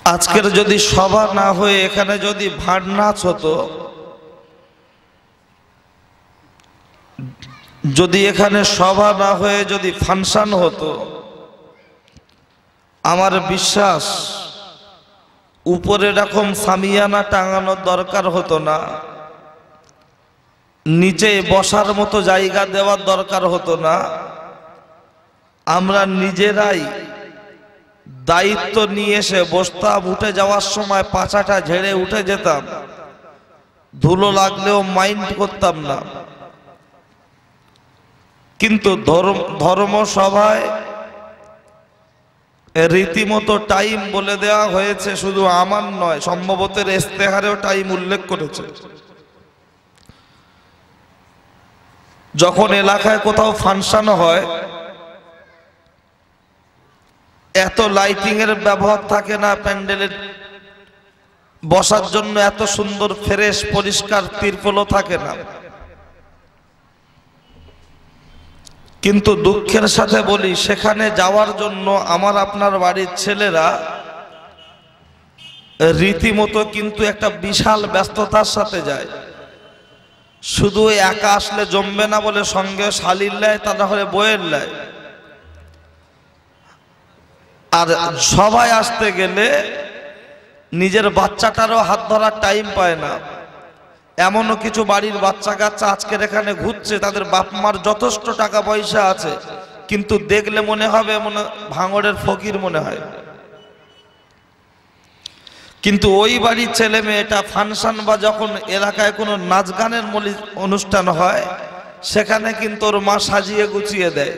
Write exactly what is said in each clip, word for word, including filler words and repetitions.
আজকের যদি সভা না হয়ে এখানে যদি ভাট নাচ হতো, যদি এখানে সভা না হয়ে যদি ফাংশন হতো, আমার বিশ্বাস উপরে এরকম সামিয়ানা টাঙানোর দরকার হতো না, নিচে বসার মতো জায়গা দেওয়ার দরকার হতো না। আমরা নিজেরাই দায়িত্ব নিয়ে এসে বসতাম, উঠে যাওয়ার সময় পাছাটা ঝেড়ে উঠে যেতাম, ধুলো লাগলেও মাইন্ড করতাম না। কিন্তু ধর্ম ধর্মসভায় রীতিমতো টাইম বলে দেওয়া হয়েছে, শুধু আমার নয়, সম্ভবত ইস্তেহারেও টাইম উল্লেখ করেছে। যখন এলাকায় কোথাও ফাংশন হয়, এত লাইটিং এর ব্যবহার থাকে না, প্যান্ডেলের বসার জন্য এত সুন্দর ফ্রেশ পরিষ্কার তিরপলও থাকে না। কিন্তু দুঃখের সাথে বলি, সেখানে যাওয়ার জন্য আমার আপনার বাড়ির ছেলেরা রীতিমতো কিন্তু একটা বিশাল ব্যস্ততার সাথে যায়। শুধু একা আসলে জমবে না বলে সঙ্গে শালির লাই, তা না হলে বইয়ের লাই। আর সবাই আসতে গেলে নিজের বাচ্চাটারও হাত ধরার টাইম পায় না। এমনও কিছু বাড়ির বাচ্চা কাচ্চা আজকের এখানে ঘুরছে, তাদের বাপ মার যথেষ্ট টাকা পয়সা আছে, কিন্তু দেখলে মনে হবে মনে ভাঙড়ের ফকির মনে হয়। কিন্তু ওই বাড়ির ছেলে মেয়েটা ফাংশন বা যখন এলাকায় কোনো নাচ গানের অনুষ্ঠান হয়, সেখানে কিন্তু ওর মা সাজিয়ে গুছিয়ে দেয়।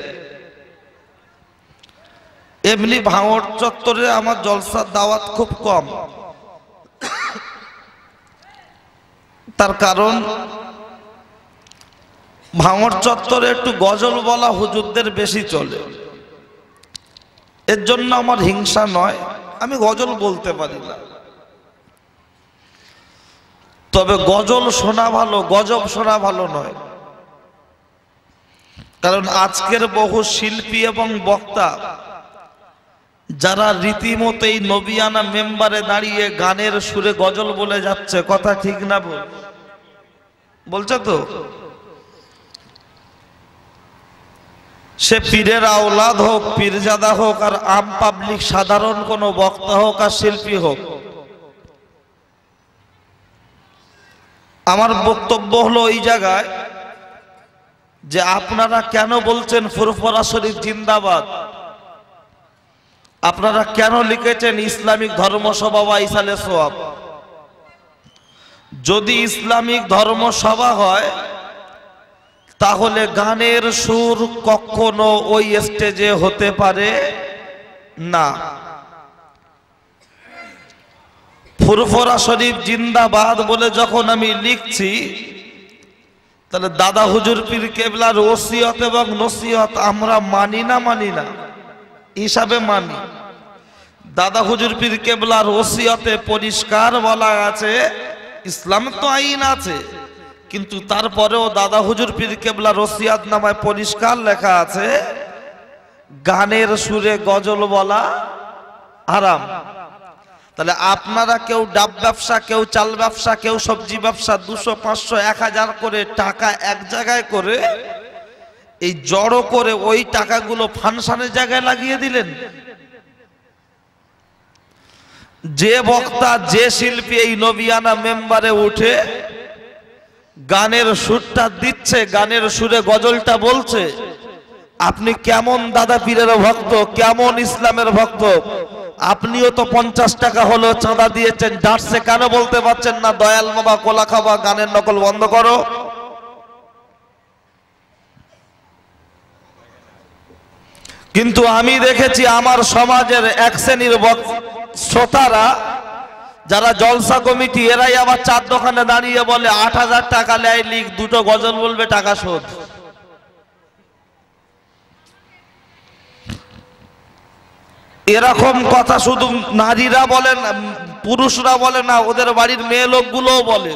এমনি ভাঙড় চত্বরে আমার জলসার দাওয়াত খুব কম, তার কারণ ভাঙড় চত্বরে একটু গজল বলা হুজুরদের বেশি চলে। এর জন্য আমার হিংসা নয়, আমি গজল বলতে পারি না, তবে গজল শোনা ভালো, গজব শোনা ভালো নয়। কারণ আজকের বহু শিল্পী এবং বক্তা যারা রীতিমতো এই নবিয়ানা মেম্বারে দাঁড়িয়ে গানের সুরে গজল বলে যাচ্ছে, কথা ঠিক না বল বলছে তো? সে পীরের আওলাদ হোক, পীরজাদা হোক, আর আম পাবলিক সাধারণ কোনো বক্তা হোক আর শিল্পী হোক, আমার বক্তব্য হলো এই জায়গায় যে আপনারা কেন বলছেন ফুরফুরা শরীফ জিন্দাবাদ? আপনারা কেন লিখেছেন ইসলামিক ধর্মসভা বা ইসালে সোয়াব? যদি ইসলামিক ধর্মসভা হয় তাহলে গানের সুর কখনো ওই স্টেজে হতে পারে না। ফুরফুরা শরীফ জিন্দাবাদ বলে যখন আমি লিখছি, তাহলে দাদা হুজুর পীর কেবলার ওসিয়ত এবং নসিহত আমরা মানি না মানি না হিসাবে মানি। দাদা হুজুর পীর কেবলার ওসিয়তে পরিষ্কার বলা আছে, ইসলাম তো আইন আছে, কিন্তু তারপরেও দাদা হুজুর পীর কেবলার ওসিয়ত নামায় পরিষ্কার লেখা আছে গানের সুরে গজল বলা হারাম। তাহলে আপনারা কেউ ডাব ব্যবসা, কেউ চাল ব্যবসা, কেউ সবজি ব্যবসা, দুশো পাঁচশো এক হাজার করে টাকা এক জায়গায় করে এই জড়ো করে ওই টাকাগুলো ফাংশনের জায়গায় লাগিয়ে দিলেন। যে বক্তা, যে শিল্পী এই নবিয়ানা মেম্বারে উঠে গানের সুরটা দিচ্ছে, গানের সুরে গজলটা বলছে, আপনি কেমন দাদা পীরের ভক্ত, কেমন ইসলামের ভক্ত? আপনিও তো পঞ্চাশ টাকা হলো চাঁদা দিয়েছেন, ডাটসে কেন বলতে পারছেন না দয়াল বাবা কোলা খাবা গানের নকল বন্ধ করো? কিন্তু আমি দেখেছি আমার সমাজের এক শ্রেণীর শ্রোতারা যারা জলসা কমিটি, এরাই আবার চার দোকানে দাঁড়িয়ে বলে আট হাজার টাকা লেয় লিখ, দুটো গজল বলবে, টাকা শোধ। এরকম কথা শুধু নারীরা বলেন, পুরুষরা বলে না, ওদের বাড়ির মেয়ে লোকগুলোও বলে।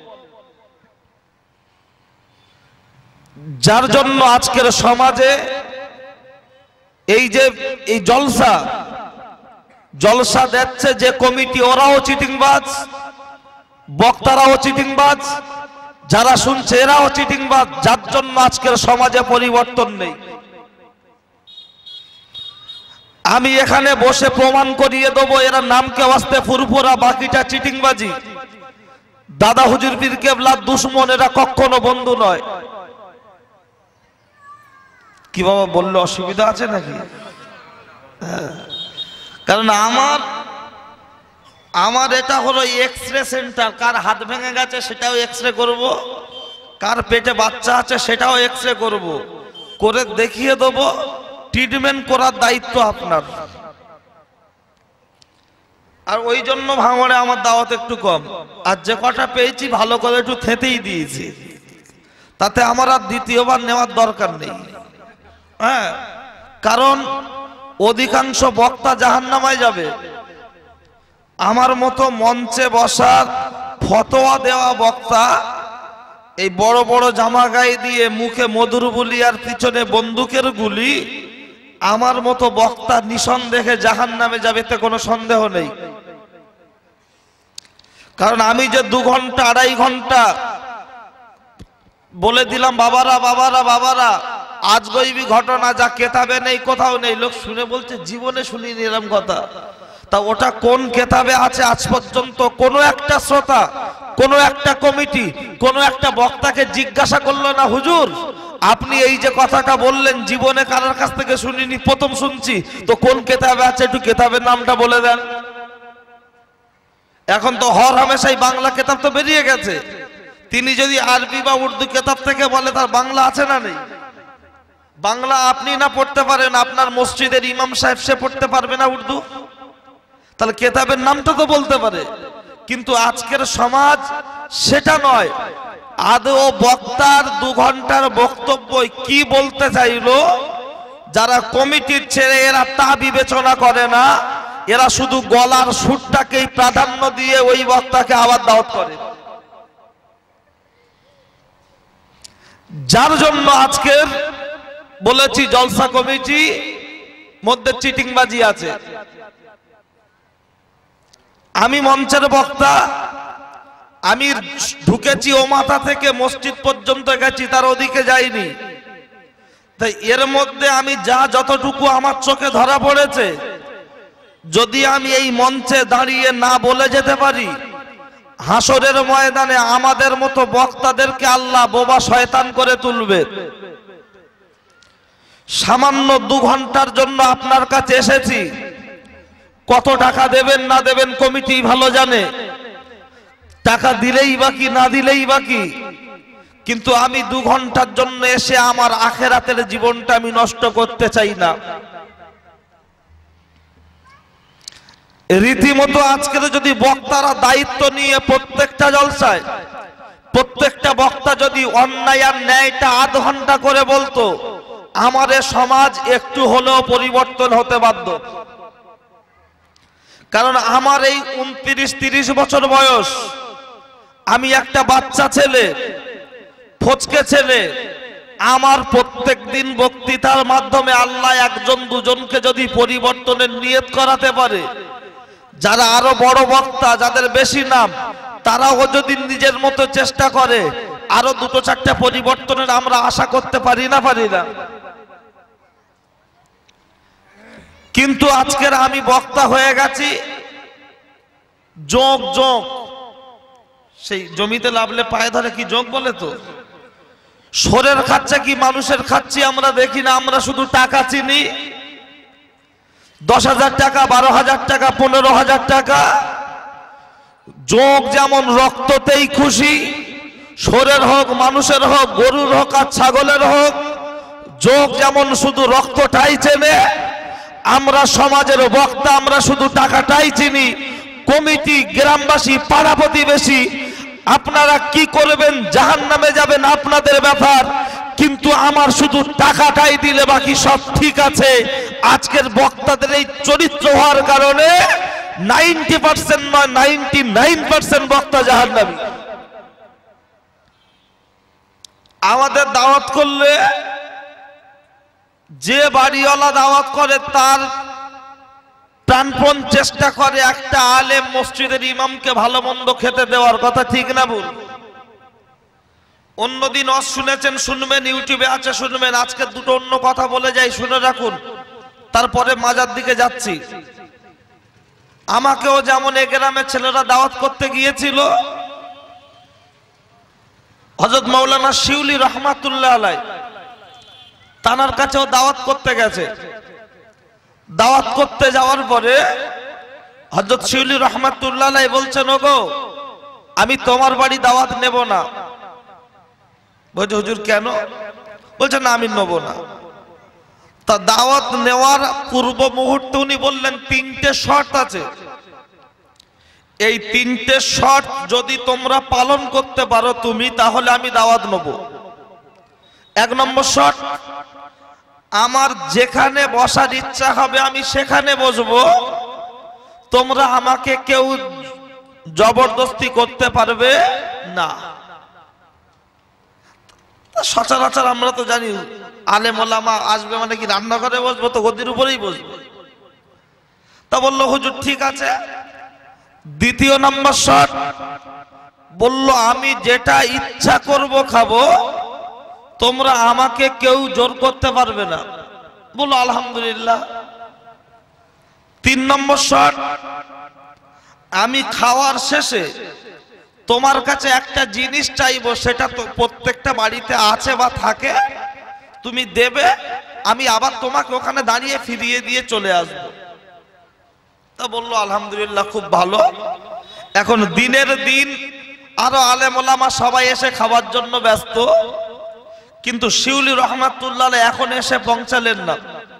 যার জন্য আজকের সমাজে এই যে এই জলসা, জলসা দিচ্ছে যে কমিটি ওরাও চিটিংবাজ, বক্তারাও চিটিংবাজ, যারা শুনছে এরাও চিটিংবাজ, যার জন্য আজকের সমাজে পরিবর্তন নেই। আমি এখানে বসে প্রমাণ করিয়ে দেবো এরা নামকে ওয়াস্তে ফুরফুরা, বাকিটা চিটিংবাজি। দাদা হুজুর পীর কেবলার দুশমন, এরা কখনো বন্ধু নয়। কি বাবা বললে অসুবিধা আছে নাকি? কারণ আমার আমার এটা হলো এক্স রে সেন্টার। কার হাত ভেঙে গেছে সেটাও এক্স রে করবো, কার পেটে বাচ্চা আছে সেটাও এক্স রে করবো, করে দেখিয়ে দেবো। ট্রিটমেন্ট করার দায়িত্ব আপনার। আর ওই জন্য ভাঙড়ে আমার দাওয়াত একটু কম, আর যে কটা পেয়েছি ভালো করে একটু খেতেই দিয়েছি, তাতে আমার আর দ্বিতীয়বার নেওয়ার দরকার নেই। হ্যাঁ, কারণ অধিকাংশ বক্তা জাহান্নামায় যাবে। আমার মতো মঞ্চে বসার ফতোয়া দেওয়া বক্তা, এই বড় বড় জামা গায়ে দিয়ে মুখে মধুর বুলি আর পিছনে বন্দুকের গুলি, আমার মতো বক্তা নিঃসন্দেহে জাহান্নামে যাবে, এতে কোনো সন্দেহ নেই। কারণ আমি যে দু ঘন্টা আড়াই ঘন্টা বলে দিলাম বাবারা বাবারা বাবারা, আজগইবি ঘটনা যা কেতাবে নেই, কোথাও নেই। লোক শুনে বলছে জীবনে শুনিনি এরকম কথা। তা ওটা কোন কেতাবে আছে আজ পর্যন্ত কোনো একটা শ্রোতা, কোনো একটা কমিটি, কোনো একটা বক্তাকে জিজ্ঞাসা করলো না, হুজুর আপনি এই যে কথাটা বললেন জীবনে কারোর কাছ থেকে শুনিনি, প্রথম শুনছি, তো কোন কেতাবে আছে একটু কেতাবের নামটা বলে দেন। এখন তো হর হামেশাই বাংলা কেতাব তো বেরিয়ে গেছে, তিনি যদি আরবি বা উর্দু কেতাব থেকে বলে তার বাংলা আছে না নেই? বাংলা আপনি না পড়তে পারেন, আপনার মসজিদের ইমাম সাহেব সে পড়তে পারবে না উর্দু? তাহলে কেতাবের নামটা তো বলতে পারে। কিন্তু আজকের সমাজ সেটা নয়। আদৌ বক্তার দু ঘন্টার বক্তব্য কি বলতে চাইলো, যারা কমিটির ছেড়ে এরা তা বিবেচনা করে না, এরা শুধু গলার সুরটাকেই প্রাধান্য দিয়ে ওই বক্তাকে আবার দাওয়াত করে। যার জন্য আজকের বলেছি জলসা কমিটি মধ্যে চিটিংবাজি আছে। আমি মঞ্চের বক্তা, আমি ঢুকেছি ও মাথা থেকে মসজিদ পর্যন্ত গেছি, তার ওদিকে যাইনি। তাই এর মধ্যে আমি যা যতটুকু আমার চোখে ধরা পড়েছে, যদি আমি এই মঞ্চে দাঁড়িয়ে না বলে যেতে পারি, হাসরের ময়দানে আমাদের মতো বক্তাদেরকে আল্লাহ বোবা শয়তান করে তুলবে। সামান্য দু ঘন্টার জন্য আপনার কাছে এসেছি, কত টাকা দেবেন না দেবেন কমিটি ভালো জানে, টাকা দিলেই বাকি না দিলেই বাকি। কিন্তু আমি দু ঘন্টার জন্য এসে আমার আখেরাতের জীবনটা আমি নষ্ট করতে চাই না। রীতিমতো আজকের যদি বক্তারা দায়িত্ব নিয়ে প্রত্যেকটা জলসায় প্রত্যেকটা বক্তা যদি অন্যায় আর ন্যায়টা আধ ঘন্টা করে বলতো, আমাদের সমাজ একটু হলেও পরিবর্তন হতে বাধ্য। কারণ আমার এই উনত্রিশ তিরিশ বছর বয়স, আমি একটা বাচ্চা ছেলে, ফচকে ছেলে, আমার প্রত্যেক দিন বক্তৃতার মাধ্যমে আল্লাহ একজন দুজনকে যদি পরিবর্তনের নিয়ত করাতে পারে, যারা আরো বড় বক্তা যাদের বেশি নাম, তারাও যদি নিজের মতো চেষ্টা করে, আরো দুটো চারটা পরিবর্তনের আমরা আশা করতে পারি না পারি না? কিন্তু আজকের আমি বক্তা হয়ে গেছি, যোগ যোগ, সেই জমিতে লাভলে পায়ে ধরে কি যোগ বলে, তো সরের খাচ্ছে কি মানুষের খাচ্ছি আমরা দেখি না। আমরা শুধু টাকা চিনি, দশ হাজার টাকা, বারো হাজার টাকা, পনেরো হাজার টাকা। যোগ যেমন রক্ততেই খুশি, সরের হোক, মানুষের হোক, গরুর হোক আর ছাগলের হোক, যোগ যেমন শুধু রক্তটাই চেনে, আমরা সমাজের বক্তা আমরা শুধু টাকাটাই চিনি। কমিটি, গ্রামবাসী, পাড়া প্রতিবেশী, আপনারা কি করবেন, জাহান্নামে যাবেন আপনাদের ব্যাপার, কিন্তু আমার শুধু টাকাটাই দিলে বাকি সব ঠিক আছে। আজকের বক্তাদের এই চরিত্র হওয়ার কারণে নাইনটি পার্সেন্ট নয় নাইনটি নাইন পার্সেন্ট বক্তা জাহান্নামী। আমাদের দাওয়াত করলে যে বাড়িওয়ালা দাওয়াত করে তার প্রাণপণ চেষ্টা করে একটা আলেম মসজিদের ইমামকে ভালো মন্দ খেতে দেওয়ার কথা, ঠিক না ভুল? অন্যদিন অস শুনেছেন, শুনবেন, ইউটিউবে আছে শুনবেন। আজকে দুটো অন্য কথা বলে যাই, শুনে রাখুন, তারপরে মাজার দিকে যাচ্ছি। আমাকেও যেমন এ গ্রামের ছেলেরা দাওয়াত করতে গিয়েছিল, হযরত মাওলানা শিউলি রহমাতুল্লাহ আলাই তানার কাছেও দাওয়াত করতে গেছে। দাওয়াত করতে যাওয়ার পরে হযরত শিউলি রহমাতুল্লাহ আলাই বলছেন, ওগো আমি তোমার বাড়ি দাওয়াত নেব না। বলছে হুজুর কেন? বলছে না আমি নেব না। তা দাওয়াত নেওয়ার পূর্ব মুহূর্তে উনি বললেন তিনটে শর্ত আছে, এই তিনটে শর্ত যদি তোমরা পালন করতে পারো তুমি, তাহলে আমি দাওয়াত নেব। এক নম্বর শর্ত, আমার যেখানে বসার ইচ্ছা হবে আমি সেখানে বসবো, তোমরা আমাকে কেউ জবরদস্তি করতে পারবে না। সচরাচর আমরা তো জানি আলেম ওলামা আসবে মানে কি রান্নাঘরে বসবো, তো গদির উপরেই বসবো। তা বললো হুজুর ঠিক আছে। দ্বিতীয় নম্বর শর্ত, বললো আমি যেটা ইচ্ছা করব খাবো, তোমরা আমাকে কেউ জোর করতে পারবে না। বললো আলহামদুলিল্লাহ। তিন নম্বর শর্ত, আমি খাওয়ার শেষে তোমার কাছে একটা জিনিস চাইবো, সেটা তো প্রত্যেকটা বাড়িতে আছে বা থাকে, তুমি দেবে, আমি আবার তোমাকে ওখানে দাঁড়িয়ে ফিরিয়ে দিয়ে চলে আসবো। তা বললো আলহামদুলিল্লাহ, খুব ভালো। এখন দিনের দিন আরো আলেম ওলামা সবাই এসে খাওয়ার জন্য ব্যস্ত, কিন্তু শিউলি রহমাতুল্লাহ এখন এসে পৌঁছালেন না।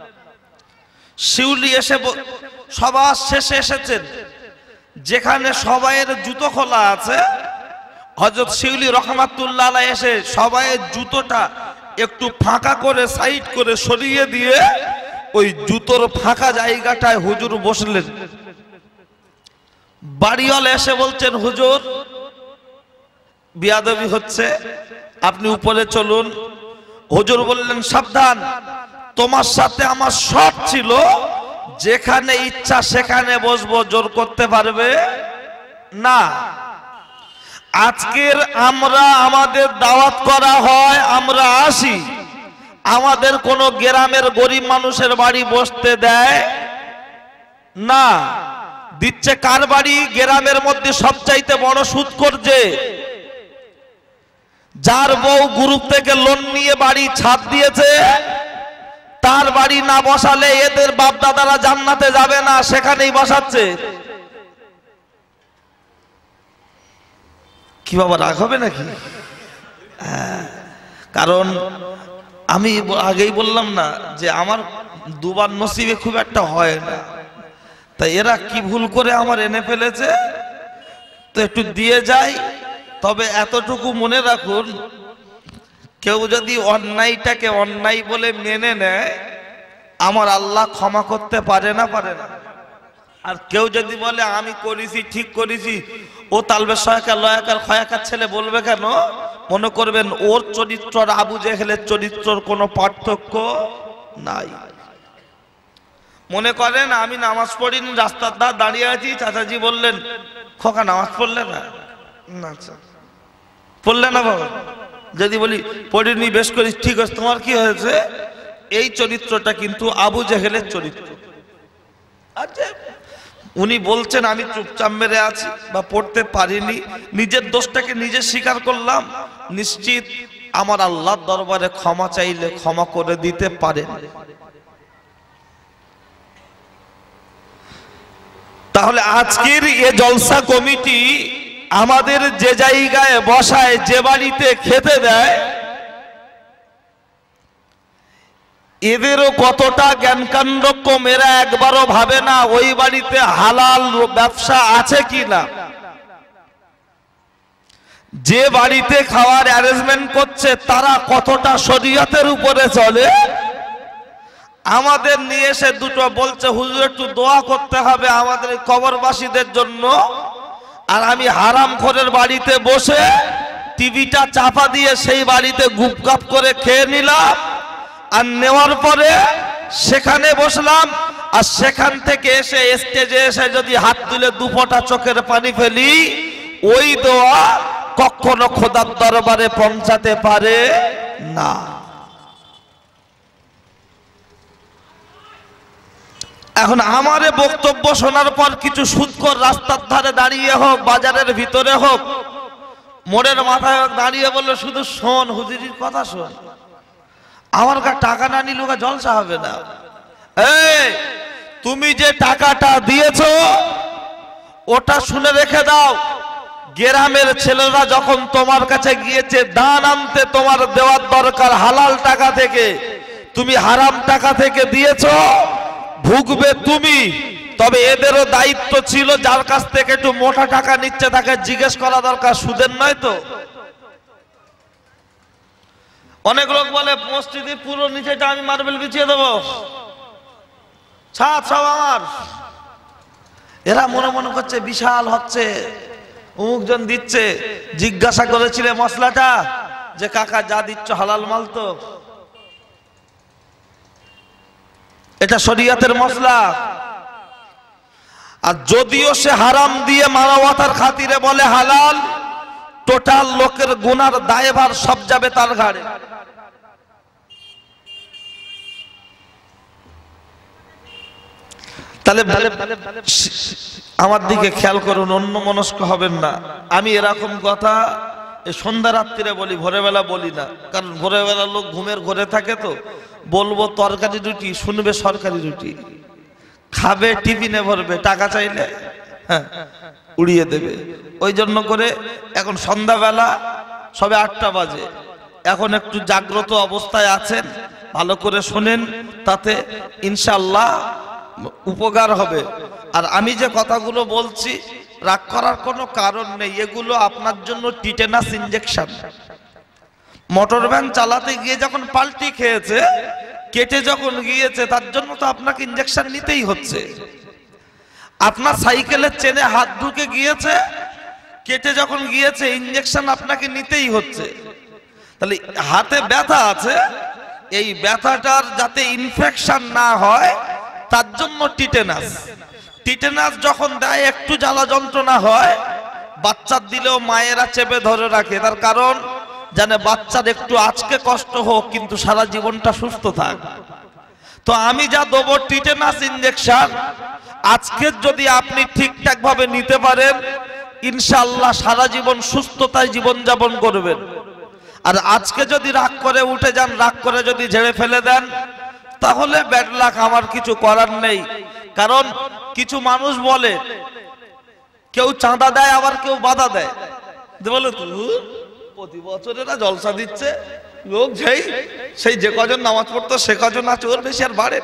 শিউলি এসে সবার শেষে এসেছেন, যেখানে সবাইয়ের জুতো খোলা আছে। হযরত শিউলি রহমাতুল্লাহ এসে সবাইয়ের জুতোটা একটু ফাঁকা করে সাইড করে সরিয়ে দিয়ে ওই জুতোর ফাঁকা জায়গাটায় হুজুর বসলেন। বাড়িওয়ালা এসে বলছেন হুজুর বিয়াদবি হচ্ছে, আপনি উপরে চলুন। হুজুর বললেন সাবধান, তোমার সাথে আমার শর্ত ছিল যেখানে ইচ্ছা সেখানে বসবো, জোর করতে পারবে না। আজকের আমরা আমাদের দাওয়াত করা হয়, আমরা আসি, আমাদের কোন গ্রামের গরিব মানুষের বাড়ি বসতে দেয় না। দিচ্ছে কার বাড়ি? গ্রামের মধ্যে সবচাইতে বড় সুদখোর যে, যার বউ গ্রুপ থেকে লোন নিয়ে বাড়ি ছাদ দিয়েছে, তার বাড়ি না বসালে এদের বাপ দাদারা জান্নাতে যাবে না, সেখানেই বসাচ্ছে। কি বাবা রাগ হবে নাকি? কারণ আমি আগেই বললাম না যে আমার দুবার নসিবে খুব একটা হয় না, তাই এরা কি ভুল করে আমার এনে ফেলেছে, তো একটু দিয়ে যাই। তবে এতটুকু মনে রাখুন, কেউ যদি অন্যায়টাকে অন্যায় বলে মেনে নেয়, আমার আল্লাহ ক্ষমা করতে পারে না, পারে না। আর কেউ যদি বলে আমি করেছি, ঠিক করেছি, ও তালবে সহায়কার লয়াকার খয়াকার ছেলে বলবে কেন? মনে করবেন ওর চরিত্র আর আবু জেহেলের চরিত্রর কোনো পার্থক্য নাই। মনে করেন আমি নামাজ পড়িনি, রাস্তার ধার দাঁড়িয়ে আছি, চাচাজি বললেন খোকা নামাজ পড়লে না? আচ্ছা পড়লে না বাবা? যদি বলি পড়িনি, বেশ করিস, ঠিক আছে, তোমার কি হয়েছে? এই চরিত্রটা কিন্তু আবু জেহেলের চরিত্র। আচ্ছা উনি বলছেন আমি চুপচাপ মেরে আছি বা পড়তে পারিনি, নিজের দোষটাকে নিজে স্বীকার করলাম, নিশ্চিত আমার আল্লাহর দরবারে ক্ষমা চাইলে ক্ষমা করে দিতে পারেন। তাহলে আজকের এ জলসা কমিটি আমাদের যে জায়গায় বসায়, যে বাড়িতে খেতে দেয়, এদেরও কতটা জ্ঞানকাণ্ড কম, এরা একবারও ভাবে না ওই বাড়িতে হালাল ব্যবসা আছে কিনা। যে বাড়িতে খাওয়ার অ্যারেঞ্জমেন্ট করছে তারা কতটা শরীয়তের উপরে চলে। আমাদের নিয়ে এসে দুটো বলছে হুজুর একটু দোয়া করতে হবে আমাদের কবরবাসীদের জন্য, আর আমি হারামখোরের বাড়িতে বসে টিভিটা চাপা দিয়ে সেই বাড়িতে গুপগাপ করে খেয়ে নিলাম। আর নেওয়ার পরে সেখানে বসলাম, আর সেখান থেকে এসে স্টেজে এসে যদি হাত তুলে দুফোঁটা চোখের পানি ফেলি, ওই দোয়া কখনো খোদার দরবারে পৌঁছাতে পারে না। এখন আমারে বক্তব্য শোনার পর কিছু সুদখোর রাস্তার ধারে দাঁড়িয়ে হোক, বাজারের ভিতরে হোক, মোড়ের মাথায় হোক, দাঁড়িয়ে বললো শুধু শোন, হুজুরির কথা শোন, আমার কাছে টাকা না নিলে ওকে জলসা হবে না। এই তুমি যে টাকাটা দিয়েছো ওটা শুনে রেখে দাও, গ্রামের ছেলেরা যখন তোমার কাছে গিয়েছে দান আনতে, তোমার দেওয়ার দরকার হালাল টাকা থেকে, তুমি হারাম টাকা থেকে দিয়েছো, ভুগবে তুমি। তবে এদেরও দায়িত্ব ছিল, যার কাছ থেকে একটু মোটা টাকা নিচ্ছে তাকে জিজ্ঞেস করা দরকার, সুদের নয় তো। অনেক লোক বলে মসজিদে পুরো নিচেটা আমি মার্বেল বিছিয়ে দেবো, ছাদ সব আমার। এরা মনে মনে করছে বিশাল হচ্ছে, অমুকজন দিচ্ছে। জিজ্ঞাসা করেছিলে মশলাটা, যে কাকা যা দিচ্ছ হালাল মাল তো? এটা শরীয়তের মশলা। আর যদিও সে হারাম দিয়ে মানবতার খাতিরে বলে হালাল, টোটাল লোকের গুনার দায়ভার সব যাবে তার ঘাড়ে। তাহলে আমার দিকে খেয়াল করুন, অন্য মনস্ক হবেন না। আমি এরকম কথা সন্ধ্যা রাত্রিরে বলি, ভোরবেলা বলি না, কারণ ভোরবেলা লোক ঘুমের ঘরে থাকে, তো বলবো তরকারি রুটি, শুনবে সরকারি রুটি, খাবে টিফিনে ভরবে, টাকা চাইলে হ্যাঁ উড়িয়ে দেবে। ওই জন্য করে এখন সন্ধ্যাবেলা সবে আটটা বাজে, এখন একটু জাগ্রত অবস্থায় আছেন, ভালো করে শোনেন, তাতে ইনশাআল্লাহ উপকার হবে। আর আমি যে কথাগুলো বলছি রাগ করার কোনো কারণ নেই, এগুলো আপনার জন্য টিটেনাস ইনজেকশন। মোটর ভ্যান চালাতে গিয়ে যখন পাল্টি খেয়েছে, কেটে যখন গিয়েছে, তার জন্য তো আপনাকে ইনজেকশন নিতেই হচ্ছে। আপনার সাইকেলের চেনে হাত ঢুকে গিয়েছে, কেটে যখন গিয়েছে, ইনজেকশন আপনাকে নিতেই হচ্ছে। তাহলে হাতে ব্যথা আছে, এই ব্যথাটার যাতে ইনফেকশন না হয় তার জন্য টিটেনাস। টিটেনাস যখন দেয় একটু জ্বালা যন্ত্রণা হয়, বাচ্চার দিলেও মায়েরা চেপে ধরে রাখে, তার কারণ জানে বাচ্চার একটু আজকে কষ্ট হোক কিন্তু সারা জীবনটা সুস্থ থাক। তো আমি যা দেবো টিটেনাস ইনজেকশন, আজকে যদি আপনি ঠিকঠাক ভাবে নিতে পারেন, ইনশাআল্লাহ সারা জীবন সুস্থতায় জীবন যাপন করবেন। আর আজকে যদি রাগ করে উঠে যান, রাগ করে যদি ঝেড়ে ফেলে দেন, তাহলে ব্যাড লাক, আমার কিছু করার নেই। কারণ কিছু মানুষ বলে, কেউ চাঁদা দেয়, আবার কেউ বাধা দেয়, বলে প্রতি বছর এরা জলসা দিচ্ছে, লোক যেই সেই যে কজন নামাজ পড়তো সে কজন আছে, ওর বেশি আর বাড়ে।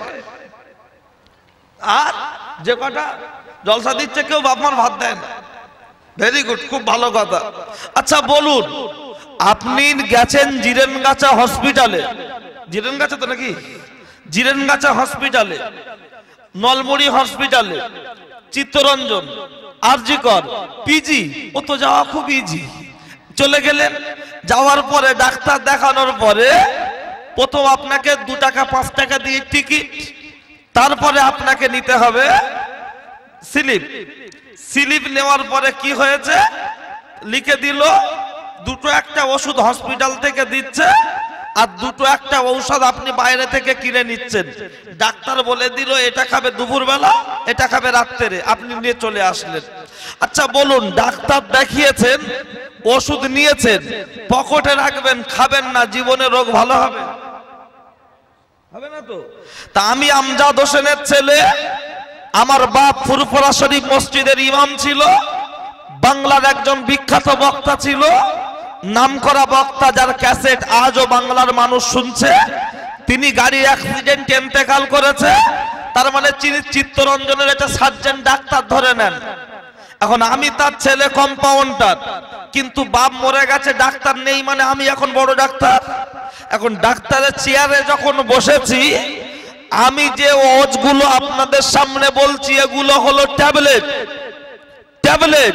আর যে কটা জলসা দিচ্ছে কেউ বাপমার ভাত দেয় না। ভেরি গুড, খুব ভালো কথা। আচ্ছা বলুন, আপনি গেছেন জিরেনগাছা হসপিটালে, জিরেনগাছা তো নাকি, জিরেনগাছা হসপিটালে, নলমুড়ি হসপিটালে, চিত্তরঞ্জন, আরজি কর, পিজি, ও তো যাওয়া খুব ইজি। চলে গেলেন, যাওয়ার পরে ডাক্তার দেখানোর পরে প্রথম আপনাকে দু টাকা পাঁচ টাকা দিয়ে টিকিট, তারপরে আপনাকে নিতে হবে স্লিপ। স্লিপ নেওয়ার পরে কি হয়েছে, লিখে দিল দুটো একটা ওষুধ হসপিটাল থেকে দিচ্ছে, আর দুটো একটা ঔষধ আপনি বাইরে থেকে কিনে নিচ্ছেন। ডাক্তার বলে দিল এটা খাবে দুপুরবেলা, এটা খাবে রাত্রে, আপনি নিয়ে চলে আসলেন। আচ্ছা বলুন, ডাক্তার দেখিয়েছেন, ওষুধ নিয়েছেন, পকেটে রাখবেন, খাবেন না, জীবনে রোগ ভালো হবে হবে না তো? তা আমি আমজাদ হোসেনের ছেলে, আমার বাপ ফুরফুরা শরীফ মসজিদের ইমাম ছিল, বাংলার একজন বিখ্যাত বক্তা ছিল, নামকরা বক্তা, যার ক্যাসেট আজও বাংলার মানুষ শুনছে। তিনি গাড়ি অ্যাক্সিডেন্টে ইন্তেকাল করেছে, তার মানে চিত্তরঞ্জনের একটা সার্জেন্ট ডাক্তার ধরে নেন। এখন আমি তার ছেলে, কম্পাউন্ডার, কিন্তু বাপ মরে গেছে, ডাক্তার নেই, মানে আমি এখন বড় ডাক্তার। এখন ডাক্তারের চেয়ারে যখন বসেছি, আমি যে ওজগুলো আপনাদের সামনে বলছি, এগুলো হলো ট্যাবলেট। ট্যাবলেট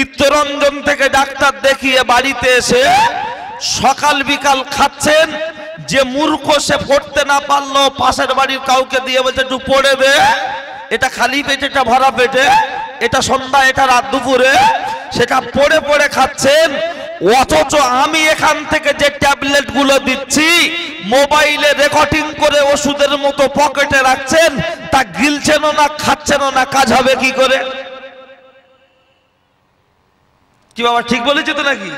চিত্তরঞ্জন থেকে ডাক্তার দেখিয়ে বাড়িতে এসে সকাল বিকাল খাচ্ছেন, যে মূর্খ সে পড়তে না পারলো পাশের বাড়ির কাউকে দিয়ে বলছে একটু পড়ে দে, এটা খালি পেটে এটা ভরা পেটে, এটা সন্ধ্যা এটা রাত দুপুরে, সেটা পড়ে পড়ে খাচ্ছেন। অথচ আমি এখান থেকে যে ট্যাবলেট গুলো দিচ্ছি মোবাইলে রেকর্ডিং করে ওষুধের মতো পকেটে রাখছেন, তা গিলছেন না খাচ্ছেন না, কাজ হবে কি করে? কি বাবা ঠিক বলেছি তো নাকি?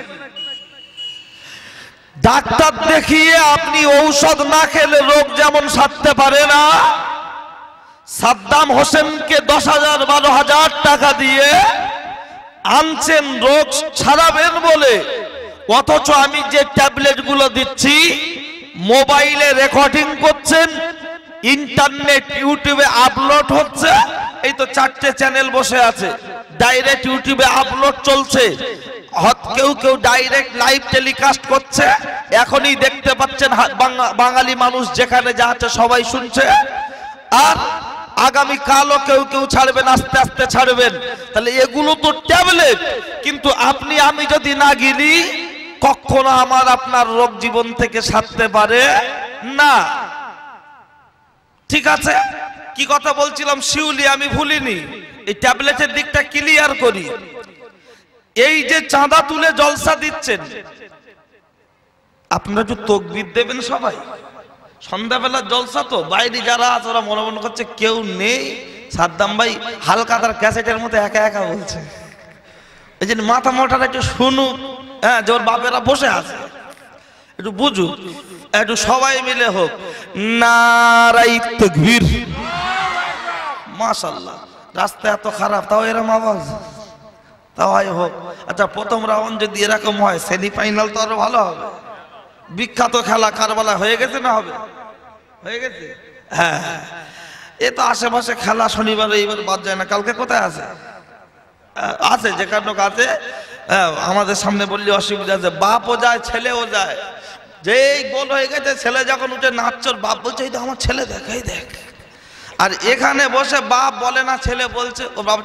ডাক্তার দেখিয়ে আপনি ঔষধ না খেলে রোগ যেমন সারতে পারে না, সাদ্দাম হোসেনকে দশ হাজার বারো হাজার টাকা দিয়ে আনছেন রোগ ছাড়াবেন বলে, অথচ আমি যে ট্যাবলেট গুলো দিচ্ছি মোবাইলে রেকর্ডিং করছেন, ইন্টারনেট ইউটিউবে আপলোড হচ্ছে। এই তো চারটে চ্যানেল বসে আছে, ডাইরেক্ট ইউটিউবে আপলোড চলছে, কেউ কেউ ডাইরেক্ট লাইভ টেলিকাস্ট করছে, এখনই দেখতে পাচ্ছেন বাঙালি মানুষ যেখানে যা আছে সবাই শুনছে। আর আগামী কালও কেউ কেউ ছাড়বেন, আস্তে আস্তে ছাড়বেন। তাহলে এগুলো তো ট্যাবলেট, কিন্তু আপনি আমি যদি না গিলি কখনো আমার আপনার রোগ জীবন থেকে সারতে পারে না। ঠিক আছে, কি কথা বলছিলাম শিউলি, আমি ভুলিনি। এই ট্যাবলেটের দিকটা ক্লিয়ার করি। এই যে চাঁদা তুলে জলসা দিচ্ছেন, আপনারা একটু তাকবীর দেবেন সবাই। সন্ধ্যাবেলা জলসা তো, বাইরে যারা আছে ওরা মনে মনে করছে কেউ নেই, সাদ্দাম ভাই হালকা তার ক্যাসেটের মতো একা একা বলছে। এই যে মাথা মোটারা একটু শুনুক, হ্যাঁ, যে ওর বাপেরা বসে আছে, একটু বুঝুক, একটু সবাই মিলে হোক নারাই তাকবীর। মাশাআল্লাহ, রাস্তা এত খারাপ তাও এরকম আওয়াজ, তাও হোক। আচ্ছা, প্রথম রাউন্ড যদি এরকম হয় সেমিফাইনাল তো আরো ভালো হবে। বিখ্যাত খেলা কারবালা হয়ে গেছে না হবে? হয়ে গেছে, হ্যাঁ। এ তো আশেপাশে খেলা শনিবার এইবার বাদ যায় না। কালকে কোথায় আছে? আছে, যেখানে আছে। আমাদের সামনে বললে অসুবিধা আছে, বাপও যায় ছেলেও যায়। যেই গোল হয়ে গেছে ছেলে যখন উঠে নাচছর, বাপ বলছে এই তো আমার ছেলে, দেখ এই দেখ। আর এখানে বসে বাপ বলে না, ছেলে বলছে, ও বাপ।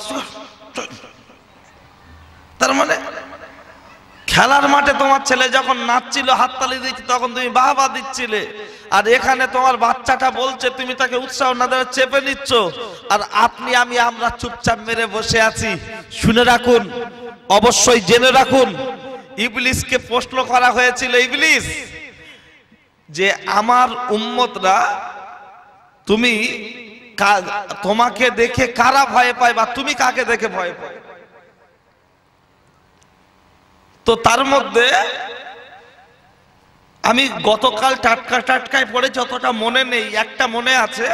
তার মানে খেলার মাঠে তোমার ছেলে যখন নাচছিল হাততালি দিচ্ছে তখন তুমি বাহবা দিচ্ছিলে, আর এখানে তোমার বাচ্চাটা বলছে তুমি তাকে উৎসাহ না দেওয়া চেপে নিচ্ছ, আর আপনি আমি আমরা চুপচাপ মেরে বসে আছি। শুনে রাখুন, অবশ্যই জেনে রাখুন, ইবলিসকে প্রশ্ন করা হয়েছিল, ইবলিস যে আমার উম্মতরা তুমি তোমাকে দেখে কারা ভয় পায়, বা তুমি কাকে দেখে ভয় পায়? তো তার মধ্যে আমি গতকাল টাটকা টাটকায় পড়ে যতটা মনে নেই, একটা মনে আছে,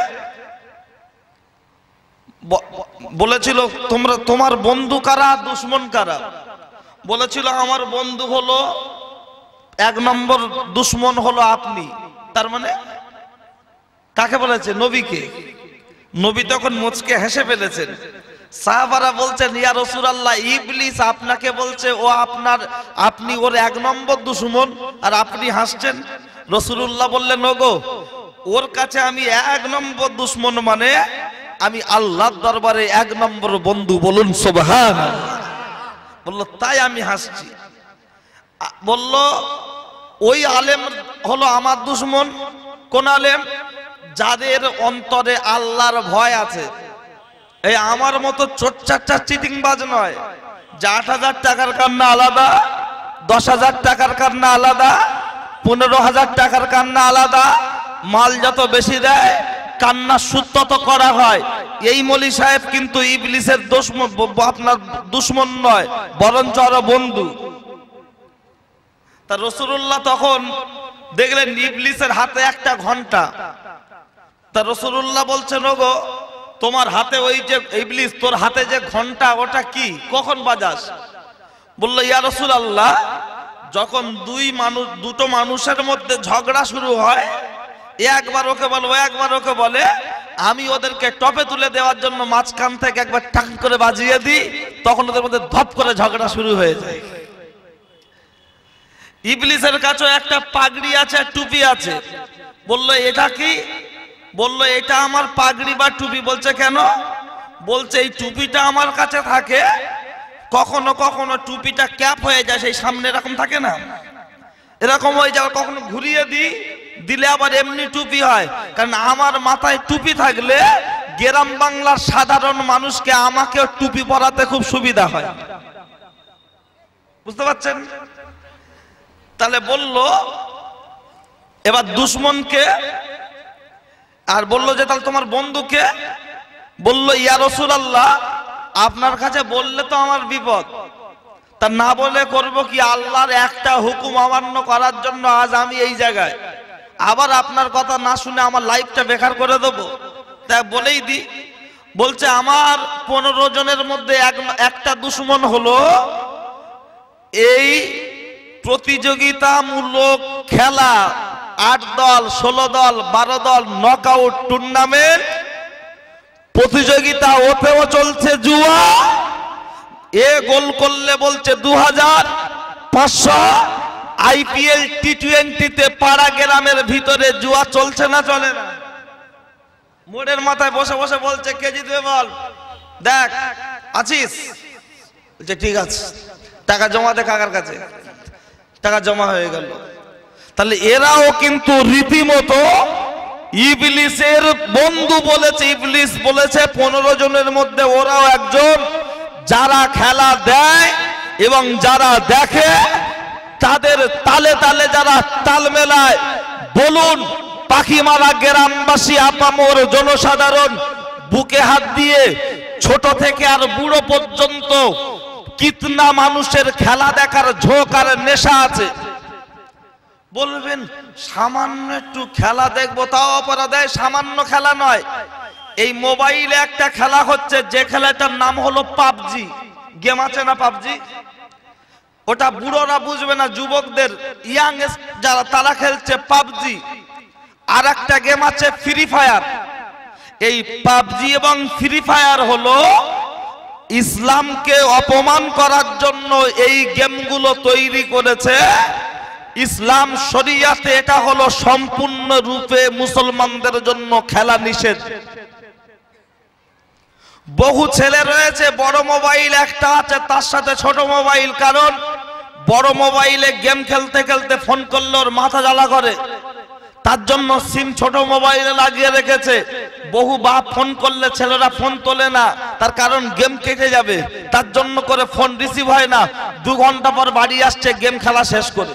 বলেছিল তোমরা তোমার বন্ধু কারা দুশ্মন কারা? বলেছিল আমার বন্ধু হলো এক নম্বর, দুশ্মন হলো আপনি। তার মানে কাকে বলেছে? নবীকে। নবী তখন মুচকে হেসে ফেলেছেন। সাহাবারা বলছেন ইয়া রাসূলুল্লাহ, ইবলিস আপনাকে বলছে ও আপনার, আপনি ওর এক নম্বর দুশমন, আর আপনি হাসছেন। রাসূলুল্লাহ বললেন ওগো, ওর কাছে আমি এক নম্বর দুশমন, মানে আমি আল্লাহর দরবারে এক নম্বর বন্ধু। বলুন সুবহানাল্লাহ। বলল তাই আমি হাসছি। বলল ওই আলেম হলো আমার দুশমন। কোন আলেম? যাদের অন্তরে আল্লাহর ভয় আছে। এই আমার মতো চোরচাচ্চা চিটিংবাজ নয়, যে আট হাজার টাকার কান্না আলাদা, দশ হাজার টাকার কান্না আলাদা, পনেরো হাজার টাকার কান্না আলাদা, মাল যত বেশি দেয় কান্না সুদ তত করা হয়। এই মলি সাহেব কিন্তু ইবলিসের দুশমন, আপনার দুশমন নয়, বরঞ্চ আরো বন্ধু। তা রাসূলুল্লাহ তখন দেখলেন ইবলিসের হাতে একটা ঘন্টা। তা রাসূলুল্লাহ বলছেন ওগো, তোমার হাতে ওই যে ইবলিস, তোর হাতে যে ঘন্টা ওটা কি, কখন বাজাস? বলল ইয়া রাসূলুল্লাহ, যখন দুই মানুষ দুটো মানুষের মধ্যে ঝগড়া শুরু হয়, একবার ওকে বলে ও একবার ওকে বলে, আমি ওদেরকে টপে তুলে দেওয়ার জন্য মাঝখান থেকে একবার টাক করে বাজিয়ে দিই, তখন ওদের মধ্যে ধপ করে ঝগড়া শুরু হয়ে যায়। ইবলিসের কাছে একটা পাগড়ি আছে, টুপি আছে। বলল এটা কি? বলল এটা আমার পাগড়ি বা টুপি। বলছে কেন? বলছে এই টুপিটা আমার কাছে থাকে, কখনো কখনো টুপিটা ক্যাপ হয়ে যায়, সেই সামনে এরকম থাকে না, এরকম হয়ে যায়, কখনো ঘুরিয়ে দিই দিলে আবার এমনি টুপি হয়, কারণ আমার মাথায় টুপি থাকলে গ্রাম বাংলার সাধারণ মানুষকে আমাকে টুপি পরাতে খুব সুবিধা হয়, বুঝতে পারছেন? তাহলে বলল এবার দুশমনকে, আর বললো যে তাহলে তোমার বন্ধুকে, বললো ইয়া রাসূলুল্লাহ আপনার কাছে বললে তো আমার বিপদ, তা না বলে করব কি? আল্লাহর একটা হুকুম অমান্য করার জন্য আজ আমি এই জায়গায়, আবার আপনার কথা না শুনে আমার লাইফটা বেকার করে দেবো, তাই বলেই দি। বলছে আমার পনেরো জনের মধ্যে একটা দুশমন হলো এই প্রতিযোগিতামূলক খেলা, আট দল ষোলো দল বারো দল নকআউট টুর্নামেন্ট প্রতিযোগিতা, ওতেও চলছে জুয়া। এ গোল করলে বলছে দু হাজার পাঁচশো, আইপিএল টি টোয়েন্টিতে পাড়া গ্রামের ভিতরে জুয়া চলছে না চলে না? মোড়ের মাথায় বসে বসে বলছে কে জিতবে বল, দেখ আছিস? বলছে ঠিক আছে, টাকা জমা দে কাকার কাছে। টাকা জমা হয়ে গেল। তাহলে এরাও কিন্তু রীতিমতো ইবলিসের বন্ধু বলেছে, ইবলিস বলেছে পনেরো জনের মধ্যে ওরাও একজন, যারা খেলা দেয় এবং যারা দেখে তাদের তালে তালে যারা তাল মেলায়। বলুন পাখিমারা গ্রামবাসী আপামর জনসাধারণ বুকে হাত দিয়ে ছোট থেকে আর বুড়ো পর্যন্ত কিতনা মানুষের খেলা দেখার ঝোঁক আর নেশা আছে। বলবেন সামান্য একটু খেলা দেখবো তাও অপরাধ, সামান্য খেলা নয়, এই মোবাইলে একটা খেলা হচ্ছে যে খেলাটার নাম হলো পাবজি। গেম আছে না পাবজি? ওটা বুড়োরা বুঝবে না, যুবকদের ইয়াং যারা তারা খেলছে পাবজি। আর একটা গেম আছে ফ্রি ফায়ার। এই পাবজি এবং ফ্রি ফায়ার হলো ইসলামকে অপমান করার জন্য এই গেমগুলো তৈরি করেছে। ইসলাম শরিয়াতে এটা হলো সম্পূর্ণ রূপে মুসলমানদের জন্য খেলা নিষেধ। বহু ছেলে রয়েছে বড় মোবাইল একটা আছে, তার সাথে ছোট মোবাইল, কারণ বড় মোবাইলে গেম খেলতে খেলতে ফোন করলে ওর মাথা জ্বালা করে, তার জন্য সিম ছোট মোবাইলে লাগিয়ে রেখেছে। বহু বাপ ফোন করলে ছেলেরা ফোন তোলে না, তার কারণ গেম কেটে যাবে, তার জন্য করে ফোন রিসিভ হয় না। দু ঘন্টা পর বাড়ি আসছে গেম খেলা শেষ করে।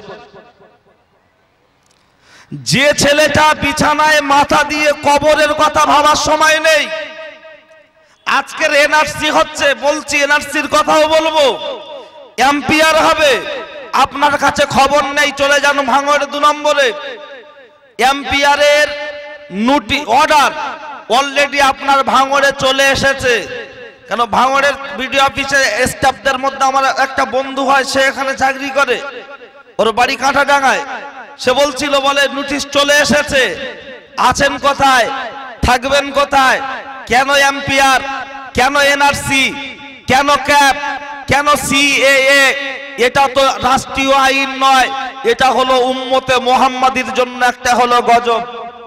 যে ছেলেটা বিছানায় মাথা দিয়ে কবরের কথা ভাবার সময় নেই, আজকের এনআরসি হচ্ছে, বলছি এনআরসির কথাও বলবো, এম্পিয়ার হবে, আপনার কাছে খবর নেই, চলে যান ভাঙড়ে দু নম্বরে। এম্পিয়ারের নোটি অর্ডার অলরেডি আপনার ভাঙড়ে চলে এসেছে। কেন ভাঙড়ের বিডিও অফিসে স্টাফদের মধ্যে আমার একটা বন্ধু হয়, সে এখানে চাকরি করে, ওর বাড়ি কাঁঠাডাঙ্গায়। সে বলছিল বলে নোটিশ চলে এসেছে, আছেন কোথায়, থাকবেন কোথায়, কেন এম্পিয়ার, কেন এনআরসি, কেন ক্যাপ, কেন সিএএ? এটা তো রাষ্ট্রীয় আইন নয়, এটা হলো উম্মতে মুহাম্মাদির জন্য একটা হলো গজব।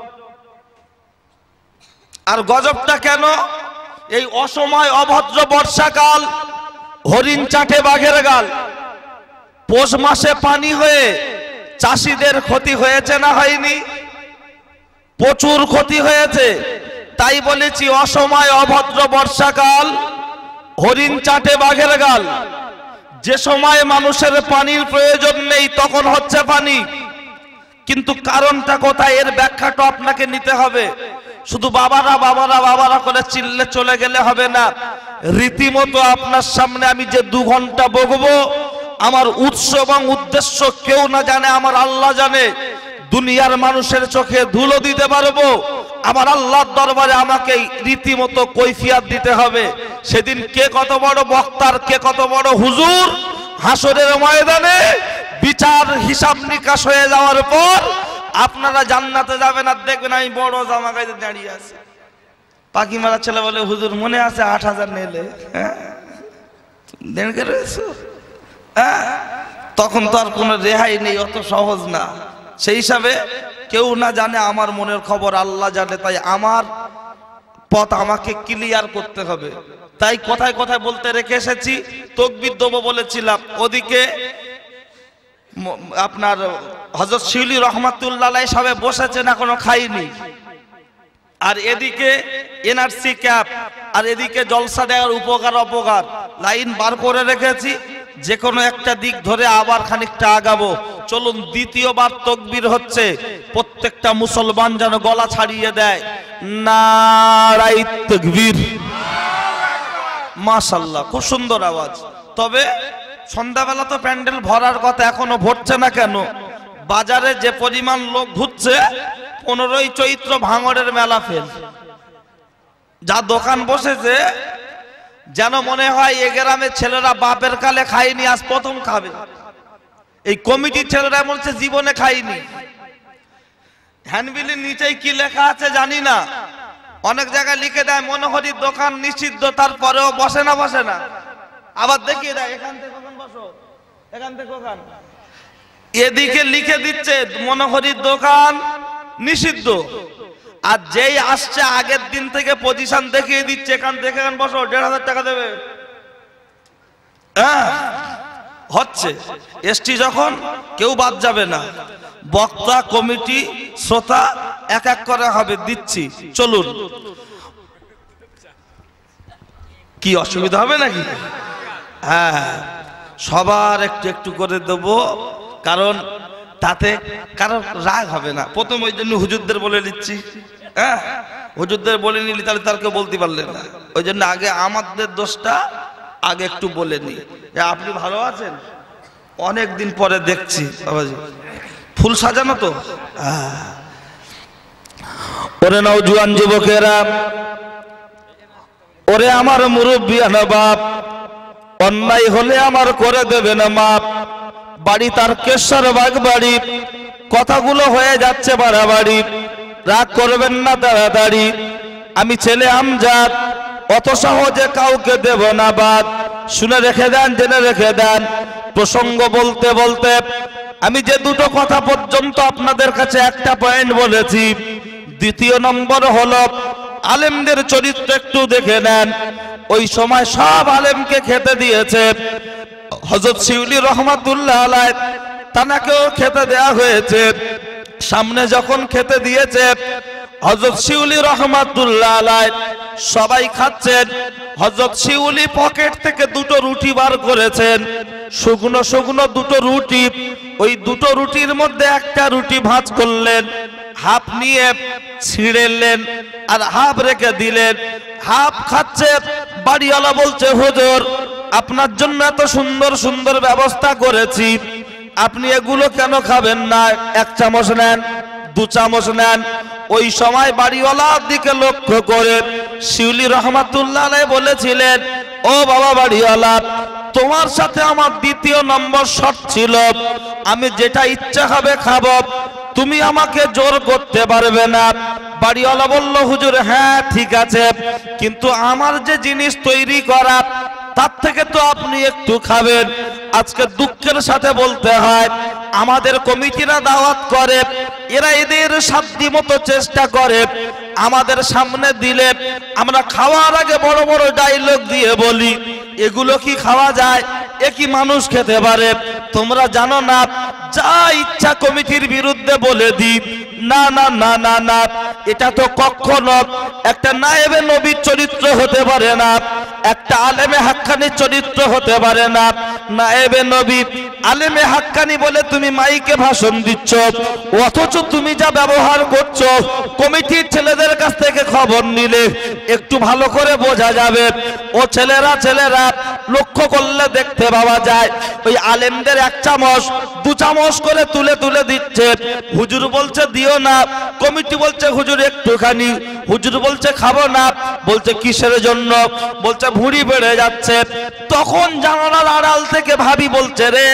আর গজবটা কেন? এই অসময় অভদ্র বর্ষাকাল, হরিণ চাটে বাঘের গাল, পৌষ মাসে পানি হয়ে চাষিদের ক্ষতি হয়েছে না হয়নি? প্রচুর ক্ষতি হয়েছে। তাই বলেছি অসময় অভদ্র বর্ষাকাল, হরিণ চাটে বাঘের গাল। যে সময় মানুষের পানির প্রয়োজন নেই তখন হচ্ছে পানি, কিন্তু কারণটা কোথায় এর ব্যাখ্যাটা আপনাকে নিতে হবে। শুধু বাবারা বাবারা বাবারা করে চিল্লে চলে গেলে হবে না। রীতিমতো আপনার সামনে আমি যে দু ঘন্টা বকবো, আমার উৎস এবং উদ্দেশ্য কেউ না জানে, আমার আল্লাহ জানে। দুনিয়ার মানুষের চোখে ধুলো দিতে পারবো, আমার আল্লাহর দরবারে আমাকে রীতিমতো কৈফিয়ত দিতে হবে। সেদিন কে কত বড় বক্তার, কে কত বড় হুজুর, হাসরের ময়দানে বিচার হিসাব নিকাশ হয়ে যাওয়ার পর আপনারা জান্নাতে যাবেন আর দেখবেন আমি বড় জামা গায়ে দাঁড়িয়ে আছি। পাখি মারা ছেলে বলে হুজুর মনে আছে আট হাজার নিলে, হ্যাঁ দেখে রয়েছে, হ্যাঁ তখন তো আর কোনো রেহাই নেই, অত সহজ না। সেই হিসাবে কেউ না জানে আমার মনের খবর, আল্লাহ জানে। তাই আমার পথ আমাকে ক্লিয়ার করতে হবে। তাই কথায় কথায় বলতে রেখে এসেছি, তকবীর দেবো বলেছিলাম, ওদিকে আপনার হযরত শিউলি রহমাতুল্লাহ আলাইহি সবে বসেছেন, এখনো খাইনি। আর এদিকে এনআরসি ক্যাপ, আর এদিকে জলসা দেওয়ার উপকার অপকার লাইন বার করে রেখেছি। যে কোনো একটা দিক ধরে আবার খানিকটা আগাবো। চলুন, দ্বিতীয়বার তাকবীর হচ্ছে, প্রত্যেকটা মুসলমান যেন গলা ছাড়িয়ে দেয় নারায়ে তাকবীর। মাশাআল্লাহ, খুব সুন্দর আওয়াজ। তবে সন্ধ্যাবেলা তো প্যান্ডেল ভরার কথা, এখনো ভরছে না কেন? বাজারে যে পরিমাণ লোক ঘুরছে, পনেরোই চৈত্র ভাঙড়ের মেলা ফেল, যা দোকান বসেছে যেন মনে হয় এ গ্রামের ছেলেরা বাপের কালে খায়নি, আজ প্রথম খাবে। এই কমিটির ছেলেরা বলছে জীবনে খায়নি। হ্যান্ডবিলের নিচেই কি লেখা আছে জানি না, অনেক জায়গায় লিখে দেয় মনোহরির দোকান নিষিদ্ধ, তারপরেও বসে না বসে না। আবার দেখিয়ে দেয় এখান থেকে ওখান বসো, এখান থেকে ওখান। এদিকে লিখে দিচ্ছে মনোহরির দোকান নিষিদ্ধ, আর যেই আসছে আগের দিন থেকে পজিশন দেখিয়ে দিচ্ছে এখান থেকে এখান বসো, দেড় হাজার টাকা দেবে। হ্যাঁ হচ্ছে, এসটি যখন কেউ বাদ যাবে না। বক্তা, কমিটি, শ্রোতা এক এক করে হবে, দিচ্ছি। চলুন, কি অসুবিধা হবে নাকি? হ্যাঁ, সবার একটু একটু করে দেবো, কারণ তাতে কারণ রাগ হবে না। প্রথম ওই জন্য হুজুরদের বলে নিচ্ছি। হ্যাঁ, হুজুরদের বলে নিলি তাহলে তার কেউ বলতে পারলেন না, ওই জন্য আগে আমাদের দোষটা আগে একটু বলে নি। আপনি ভালো আছেন? অনেক দিন পরে দেখছি বাবাজি, ফুল সাজানো তো। ওরে নওজোয়ান যুবকেরা, ওরে আমার মুরব্বিয়ানা বাপ, অন্যায় হলে আমার করে দেবেন মাপ। বাড়ি তার কেশ্বর বাগ বাড়ি, কথাগুলো হয়ে যাচ্ছে বাড়াবাড়ি, রাগ করবেন না তাড়াতাড়ি। আমি ছেলে আমজাদ, অত সহজে কাউকে দেব না বাদ। শুনে রেখে দেন, জেনে রেখে দেন, প্রসঙ্গ বলতে বলতে আমি যে দুটো কথা পর্যন্ত আপনাদের কাছে একটা পয়েন্ট বলেছি। দ্বিতীয় নম্বর হলো আলেমদের চরিত্র একটু দেখে নেন। ওই সময় সব আলেমকে খেতে দিয়েছে, হযরত শিউলি রহমাতুল্লাহ আলাইহি তানাকেও খেতে দেয়া হয়েছে। সামনে যখন খেতে দিয়েছে হযরত শিউলি রহমাতুল্লাহ আলাইহি, সবাই খাচ্ছেন। হযরত শিউলি পকেট থেকে দুটো রুটি বার করেছেন, শুকনো শুকনো দুটো রুটি। ওই দুটো রুটির মধ্যে একটা রুটি ভাঁজ করলেন, হাফ নিয়ে ছিঁড়লেন আর হাফ রেখে দিলেন। হাফ খাচ্ছে, বাড়িওয়ালা বলছে হুজুর আপনার জন্য এত সুন্দর সুন্দর ব্যবস্থা করেছি, আপনি এগুলো কেন খাবেন না? এক চামচ নেন, দু চামচ নেন। ওই সময় বাড়িওয়ালার দিকে লক্ষ্য করে শিউলি রহমাতুল্লাহ আলাইহি বলেছিলেন, ও বাবা বাড়িওয়ালা, তোমার সাথে আমার দ্বিতীয় নম্বর শর্ত ছিল, আমি যেটা ইচ্ছা হবে খাবো, তুমি আমাকে জোর করতে পারবে না। বাড়িওয়ালা বলল, হুজুর হ্যাঁ ঠিক আছে, কিন্তু আমার যে জিনিস তৈরি করা তার থেকে তো আপনি একটু খাবেন। আজকে দুঃখের সাথে বলতে হয়, আমাদের কমিটিরা দাওয়াত করে, এরা এদের সাধ্য মতো চেষ্টা করে, আমাদের সামনে দিলে আমরা খাওয়ার আগে বড় বড় ডায়লগ দিয়ে বলি, এগুলো কি খাওয়া যায়? এ কি মানুষ খেতে পারে? তোমরা জানো না, যা ইচ্ছা কমিটির বিরুদ্ধে বলে দিই। না না না না না, এটা তো কখনো একটা নায়েবে নবীর চরিত্র হতে পারে না, একটা আলেমে হাক্কানির চরিত্র হতে পারে না। নায়েবে নবী, আলেমে হাক্কানি বলে তুমি মাইকে ভাষণ দিচ্ছ, অথচ তুমি যা ব্যবহার করছো কমিটির ছেলেদের কাছ থেকে খবর নিলে একটু ভালো করে বোঝা যাবে। ও ছেলেরা ছেলেরা লক্ষ্য করলে দেখতে পাওয়া যায়, ওই আলেমদের এক চামচ দু চামচ করে তুলে তুলে দিচ্ছে। হুজুর বলছে দিও না, কমিটি বলছে হুজুর একটুখানি, হুজুর বলছে খাবো না, বলছে কিসের জন্য? বলছে ভুঁড়ি বেড়ে যাচ্ছে। তখন জানালার আড়াল থেকে ভাবি বলছে, রে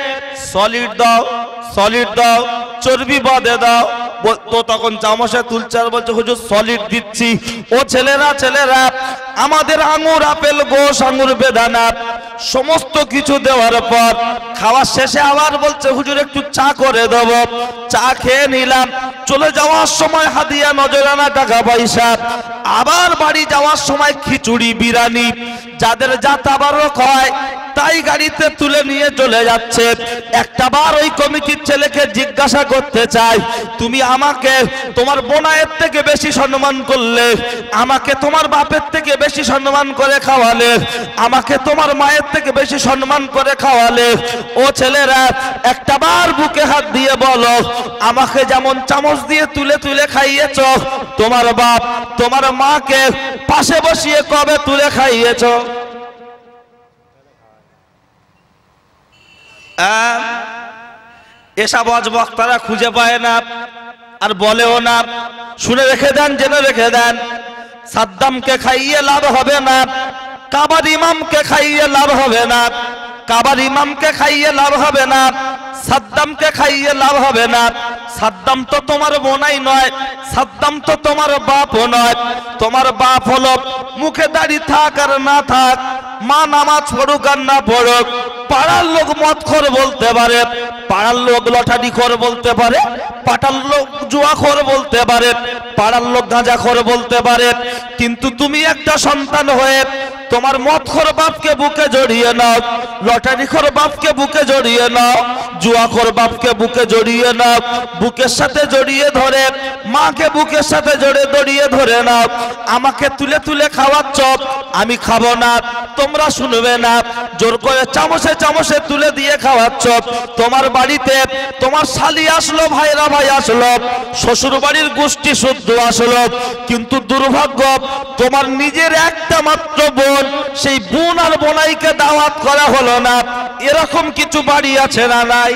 সলিড দাও, সলিড দাও, চর্বি বাদে দাও। তো তখন চামচে তুলছে আর বলছে হুজুর সলিড দিচ্ছি। ও ছেলেরা ছেলেরা, আমাদের আঙুর, আপেল, গোশ, আঙুর, বেদানা সমস্ত কিছু দেওয়ার পর খাওয়া শেষে আবার বলছে হুজুর একটু চা করে দেব। চা খেয়ে নিলাম, চলে যাওয়ার সময় হাদিয়া নজরানা টাকা পয়সা, আবার বাড়ি যাওয়ার সময় খিচুড়ি, বিরিয়ানি, যাদের যা তাবারক হয় তাই গাড়িতে তুলে নিয়ে চলে যাচ্ছে। একটা বার ওই কমিটির ছেলেকে জিজ্ঞাসা করতে চাই, তুমি আমাকে তোমার বোনায়ের থেকে বেশি সম্মান করলে, আমাকে তোমার বাপের থেকে বেশি সম্মান করে খাওয়ালে, আমাকে তোমার মায়ের থেকে বেশি সম্মান করে খাওয়ালে, ও ছেলেরা একটা বার বুকে হাত দিয়ে বলো, আমাকে যেমন চামচ দিয়ে তুলে তুলে খাইয়েছ, তোমার বাপ তোমার মাকে পাশে বসিয়ে কবে তুলে খাইয়েছ? এসব বক্তারা খুঁজে পায় না আর বলেও না। শুনে রেখে দেন, জেনে রেখে দেন, সাদ্দামকে খাইয়ে লাভ হবে না, কাবার ইমামকে খাইয়ে লাভ হবে না, কাবার ইমামকে খাইয়ে লাভ হবে না, সাদ্দামকে খাইয়ে লাভ হবে না। সাদ্দাম তো তোমার বোনাই নয়, সাদ্দাম তো তোমার বাপও নয়। তোমার বাপ হলো মুখে দাড়ি থাক আর না থাক, মা নামাজ পড়ুক আর না পড়ুক, পাড়ার লোক মদখোর বলতে পারে, পাড়ার লোক লটারিখোর বলতে পারে, পাড়ার লোক জুয়াখোর বলতে পারে, পাড়ার লোক গাঁজাখোর বলতে পারে, কিন্তু তুমি একটা সন্তান হয়ে তোমার মদখোর বাপকে বুকে জড়িয়ে নাও, লটারিখোর বাপকে বুকে জড়িয়ে নাও, জুয়াখোর বাপকে বুকে জড়িয়ে নাও, বুকের সাথে জড়িয়ে ধরে মাকে বুকের সাথে জড়িয়ে জড়িয়ে ধরে নাও। আমাকে তুলে তুলে খাওয়াচ্ছ, আমি খাবো না, তোমরা শুনবে না, জোর করে চামচে চামচে তুলে দিয়ে খাওয়াচ্ছ। তোমার বাড়িতে তোমার শালি আসলো, ভাইরা ভাই আসলো, শ্বশুর বাড়ির গোষ্ঠী শুদ্ধ আসলো, কিন্তু দুর্ভাগ্য তোমার নিজের একটা মাত্র বোন, সেই বোন আর বোনাইকে দাওয়াত করা হলো না। এরকম কিছু বাড়ি আছে না নাই?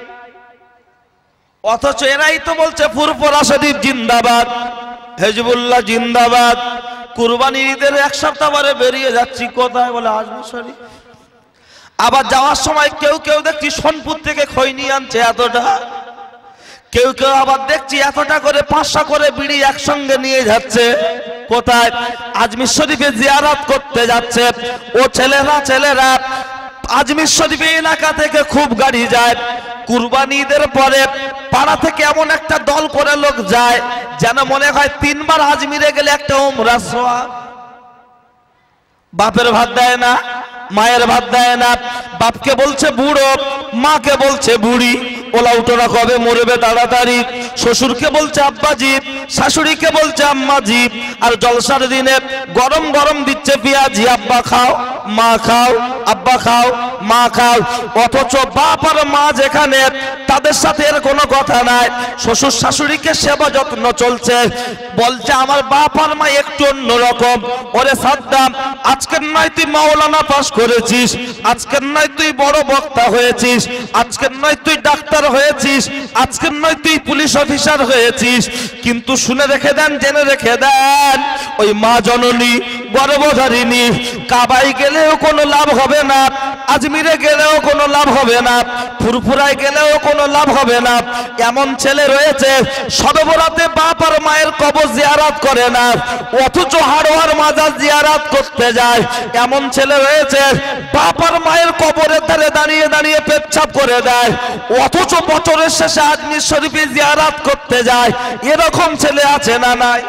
অথচ এরাই তো বলছে ফুরফুরা শরীফ জিন্দাবাদ, হিজবুল্লাহ জিন্দাবাদ। কুরবানির ঈদের এক সপ্তাহ পরে বেরিয়ে যাচ্ছি, কোথায় বলে আজমির শরীফ। আবার যাওয়ার সময় কেউ কেউ দেখছি সোনপুর থেকে খৈনি আনছে এতটা, কেউ কেউ আবার দেখছি এতটা করে পাঁচশো করে বিড়ি একসঙ্গে নিয়ে যাচ্ছে। কোথায়? আজমির শরীফে জিয়ারত করতে যাচ্ছে। ও ছেলেরা ছেলেরা আজমির শরীফ এলাকা থেকে খুব গাড়ি যায়। কুরবানি ঈদের পরে পাড়া থেকে এমন একটা দল করে লোক যায় যেন মনে হয় তিনবার আজমিরে গেলে একটা উমরা সওয়াব। বাপের ভাত দেয় না, মায়ের ভাত দেয় না, বাপকে বলছে বুড়ো, মাকে বলছে বুড়ি, ওলা উঠোনা কবে মরবে তাড়াতাড়ি, শ্বশুরকে বলছে আব্বাজি, শাশুড়িকে বলছে আম্মাজি, আর জলসার দিনে গরম গরম দিচ্ছে পেঁয়াজি, আব্বা খাও, মা খাও, আব্বা খাও, মা খাও। অথচ বাপ আর মা যেখানে, তাদের সাথে এর কোনো কথা নাই। শ্বশুর শাশুড়িকে সেবা যত্ন চলছে, বলছে আমার বাপ আর মা একটু অন্যরকম। ওরে সাদ্দাম, আজকের নয় তুই মাওলানা পাস করেছিস, আজকের নয় তুই বড় বক্তা হয়েছিস, আজকের নয় তুই ডাক্তার হয়েছিস, আজকের নয় তুই পুলিশ অফিসার হয়েছিস, কিন্তু শুনে রেখে দেন, জেনে রেখে দেন, ওই মা জননী গর্ভধারিণী কাবায় গেলেও কোনো লাভ হবে না, আজমিরে গেলেও কোনো লাভ হবে না, ফুরফুরায় গেলেও কোনো লাভ হবে না। এমন ছেলে রয়েছে শবে বরাতে বাপ আর মায়ের কবর জিয়ারত করে না, অথচ হাড়োয়ার মাজার জিয়ারত করতে যায়। এমন ছেলে রয়েছে বাপ আর মায়ের কবরের ধারে দাঁড়িয়ে দাঁড়িয়ে পেচ্ছাপ করে দেয়, অথচ বছরের শেষে আজমির শরীফে জিয়ারত করতে যায়। এরকম ছেলে আছে না নাই?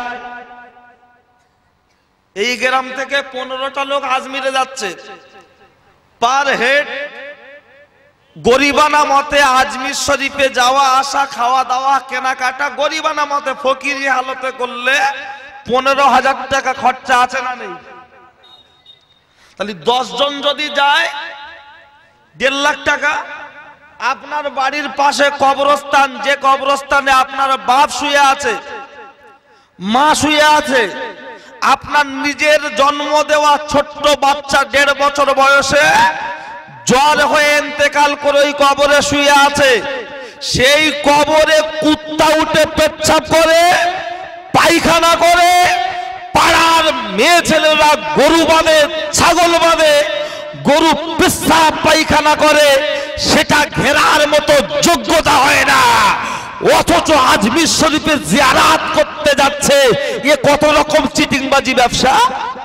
এই গ্রাম থেকে পনেরোটা লোক আজমিরে যাচ্ছে, পার হেড গরিবানা মতে আজমির শরীফে যাওয়া আসা, খাওয়া দাওয়া, কেনাকাটা গরিবানা মতে ফকিরি হালতে করলে পনেরো হাজার টাকা খরচা আছে না নেই? তাহলে দশ জন যদি যায় দেড় লাখ টাকা। আপনার বাড়ির পাশে কবরস্থান, যে কবরস্থানে আপনার বাপ শুয়ে আছে, মা শুয়ে আছে, আপনার নিজের জন্ম দেওয়া ছোট্ট বাচ্চা দেড় বছর বয়সে জ্বর হয়ে ইন্তেকাল করে ওই কবরে শুয়ে আছে, সেই কবরে কুত্তা উঠে পেচ্ছাপ করে, পায়খানা করে, পাড়ার মেয়ে ছেলেরা গরু বাঁধে, ছাগল বাঁধে, গরু পেচ্ছাপ পায়খানা করে, সেটা ঘেরার মতো যোগ্যতা হয় না, অথচ আজমির শরীফে জিয়ারত করতে যাচ্ছে। এ কত রকম চিটিংবাজি ব্যবসা!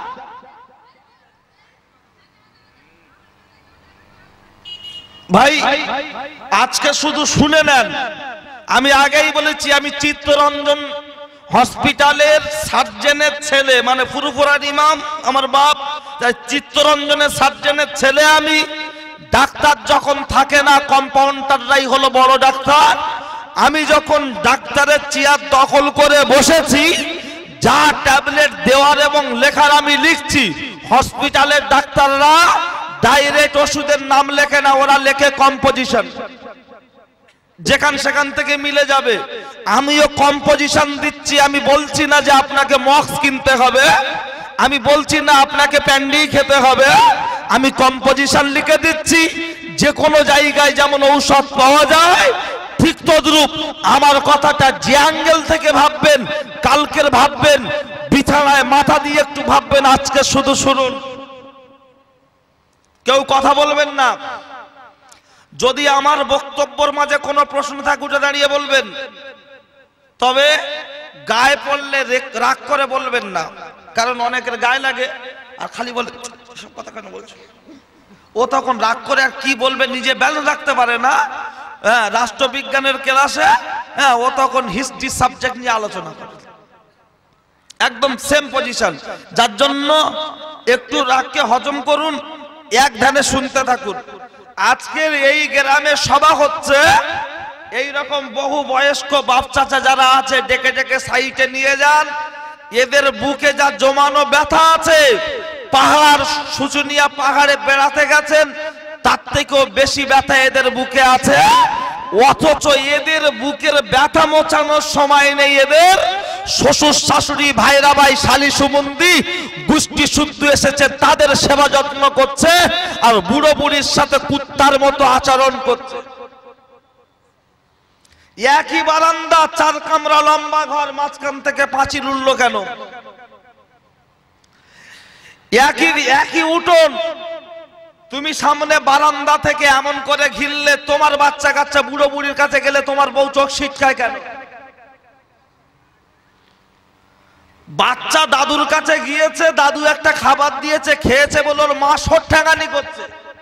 ভাই আজকে শুধু শুনে নেন, আমি আগেই বলেছি আমি চিত্তরঞ্জন হসপিটালের সার্জেনের ছেলে, মানে ফুরফুরার ইমাম আমার বাপ, তাই চিত্তরঞ্জনের সার্জেনের ছেলে আমি। ডাক্তার যখন থাকে না কম্পাউন্ডাররাই হলো বড় ডাক্তার। আমি যখন ডাক্তারের চেয়ার দখল করে বসেছি, যা ট্যাবলেট দেওয়ার এবং লেখার আমি লিখছি, হসপিটালের ডাক্তাররা ডাইরেক্ট ওষুধের নাম লেখে না, ওরা লেখে কম্পোজিশন, যেখান সেখান থেকে মিলে যাবে। আমিও কম্পোজিশন দিচ্ছি, আমি বলছি না যে আপনাকে মক্স কিনতে হবে, আমি বলছি না আপনাকে প্যান্ডি খেতে হবে, আমি কম্পোজিশন লিখে দিচ্ছি। যে কোনো জায়গায় যেমন ঔষধ পাওয়া যায়, ঠিক তদ্রূপ আমার কথাটা যে অ্যাঙ্গেল থেকে ভাববেন, কালকের ভাববেন, বিছানায় মাথা দিয়ে একটু ভাববেন, আজকে শুধু শুনুন, কেউ কথা বলবেন না। যদি আমার বক্তব্যের মাঝে কোনো প্রশ্ন থাকে উঠে দাঁড়িয়ে বলবেন, তবে গায়ে পড়লে রাগ করে বলবেন না, কারণ অনেকের গায়ে লাগে আর খালি বলে সব কথা কেন বলছো, ও তখন রাগ করে আর কি বলবে নিজে ব্যালেন্স রাখতে পারে না। হ্যাঁ, রাষ্ট্রবিজ্ঞানের ক্লাসে হ্যাঁ ও তখন হিস্ট্রি সাবজেক্ট নিয়ে আলোচনা করে, একদম সেম পজিশন। যার জন্য একটু রাগকে হজম করুন, এক ধ্যানে শুনতে থাকুন। আজকের এই গ্রামে সভা হচ্ছে, এই রকম বহু বয়স্ক বাপ চাচা যারা আছে ডেকে ডেকে সাইটে নিয়ে যান। এদের বুকে যা জমানো ব্যথা আছে, পাহাড় শুশুনিয়া পাহাড়ে বেড়াতে গেছেন, তার থেকেও বেশি ব্যথা এদের বুকে আছে। অথচ এদের বুকের ব্যথা মোচানোর সময় নেই এদের। শ্বশুর শাশুড়ি ভাইরা ভাই শালি সুমন্দি গোষ্ঠী শুদ্ধ এসেছে, তাদের সেবা যত্ন করছে, আর বুড়ো বুড়ির সাথে কুত্তার মতো আচরণ করছে। একই বারান্দা, চার কামরা লম্বা ঘর, মাঝখান থেকে পাঁচিল উঠলো কেন? একই একই উঠোন, তুমি সামনে বারান্দা থেকে এমন করে ঘিরলে, তোমার বাচ্চা কাচ্চা বুড়ো বুড়ির কাছে গেলে তোমার বউ চোখ শিক্ষায় কেন? বাচ্চা দাদুর কাছে গিয়েছে, দাদু একটা খাবার দিয়েছে, খেয়েছে বলে ওর মা সরঠাঙ্গানি করছে।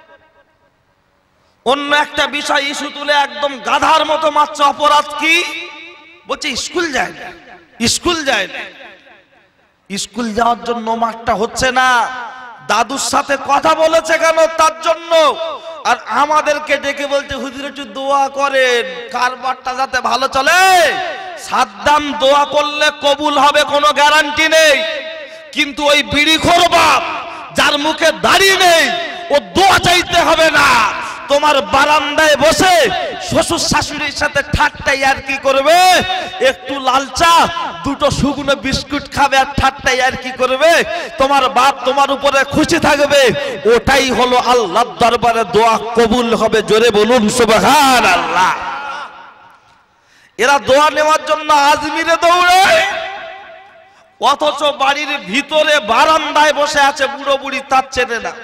অন্য একটা বিষয় ইস্যু তুলে একদম গাধার মতো মারছে। অপরাধ কি? বলছে স্কুল যায় না, স্কুল যায় না। স্কুল যাওয়ার জন্য মারটা হচ্ছে না, দাদুর সাথে কথা বলেছে কেন তার জন্য। আর আমাদেরকে ডেকে বলছে হুজুর একটু দোয়া করেন, কারবারটা যাতে ভালো চলে। সাদ্দাম দোয়া করলে কবুল হবে কোনো গ্যারান্টি নেই, কিন্তু ওই বিড়িখোর বাপ যার মুখে দাড়ি নেই, ও দোয়া চাইতে হবে না। তোমার বারান্দায় বসে শ্বশুর শাশুড়ির সাথে ঠাট্টাই আর কি করবে, একটু লাল চা দুটো শুকনো বিস্কুট খাবে আর ঠাট্টাই আর কি করবে। তোমার বাপ তোমার উপরে খুশি থাকবে, ওটাই হলো আল্লাহর দরবারে দোয়া কবুল হবে। জোরে বলুন সুবহানাল্লাহ। এরা দোয়া নেওয়ার জন্য আজমিরে দৌড়ায়, অথচ বাড়ির ভিতরে বারান্দায় বসে আছে বুড়ো বুড়ি, তার চেনে না।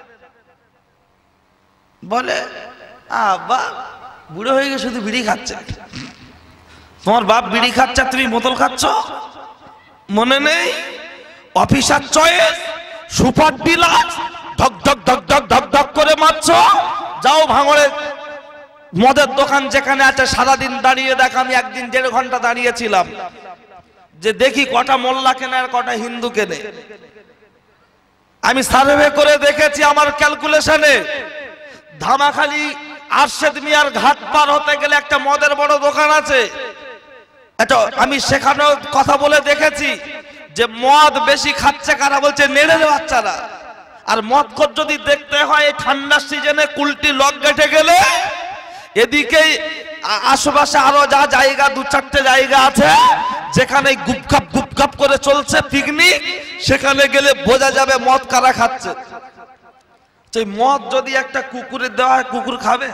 বলে আব্বা বুড়ো হয়ে গেছে, শুধু বিড়ি খাচ্ছে। তোমার বাপ বিড়ি খাচ্ছে, তুমি বোতল খাচ্ছ, মনে নেই? অফিসার চয়েস, সুপার ডিলাক্স, ধক ধক ধক ধক ধক ধক করে মারছ। যাও ভাঙড়ে মদের দোকান যেখানে আছে, সারাদিন দাঁড়িয়ে দেখ। আমি একদিন দেড় ঘন্টা দাঁড়িয়েছিলাম যে দেখি কটা মোল্লা কেনে আর কটা হিন্দু কেনে। আমি সার্ভে করে দেখেছি, আমার ক্যালকুলেশনে ধামাখালি আরশেদ মিয়ার ঘাট পার হতে গেলে একটা মদের বড় দোকান আছে। এটা আমি সেখানেও কথা বলে দেখেছি যে মদ বেশি খাচ্ছে কারা, বলছে নেড়ে বাচ্চারা। আর মদ খোর যদি দেখতে হয় ঠান্ডার সিজনে কুলটি লক গেটে গেলে, এদিকে আশেপাশে আরো যা জায়গা দু চারটে জায়গা আছে যেখানে গুপগাপ গুপগাপ করে চলছে পিকনিক, সেখানে গেলে বোঝা যাবে মদ কারা খাচ্ছে। সেই মদ যদি একটা কুকুরের দেওয়া হয়, কুকুর খাবে?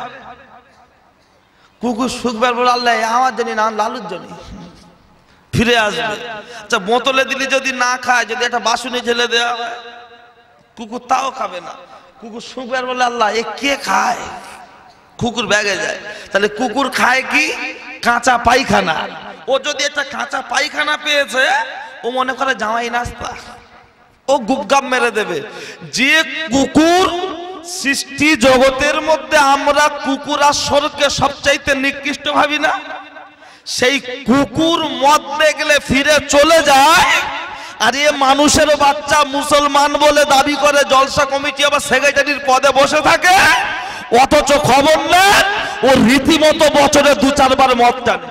কুকুর শুকবার বলে আল্লাহ আমার জন্য না, লালুর জন্য ফিরে আসবে। আচ্ছা বোতলে দিলি যদি না খায়, যদি একটা বাসনে ঢেলে দেওয়া হয়, কুকুর তাও খাবে না। কুকুর শুকবার বলে আল্লাহ এ কে খায়, কুকুর ব্যাগে যায়। তাহলে কুকুর খায় কি? কাঁচা পায়খানা। ও যদি একটা কাঁচা পায়খানা পেয়েছে, ও মনে করে জামাই নাস্তা, ও গুপগাপ মেরে দেবে। যে কুকুর সৃষ্টি জগতের মধ্যে আমরা কুকুর আর সরকে সবচাইতে নিকৃষ্ট ভাবি না, সেই কুকুর মদ দেখলে ফিরে চলে যায়। আর এ মানুষের বাচ্চা মুসলমান বলে দাবি করে, জলসা কমিটি আবার সেক্রেটারির পদে বসে থাকে। অথচ খবর নেন ও রীতিমতো বছরে দু চারবার মদ টানে।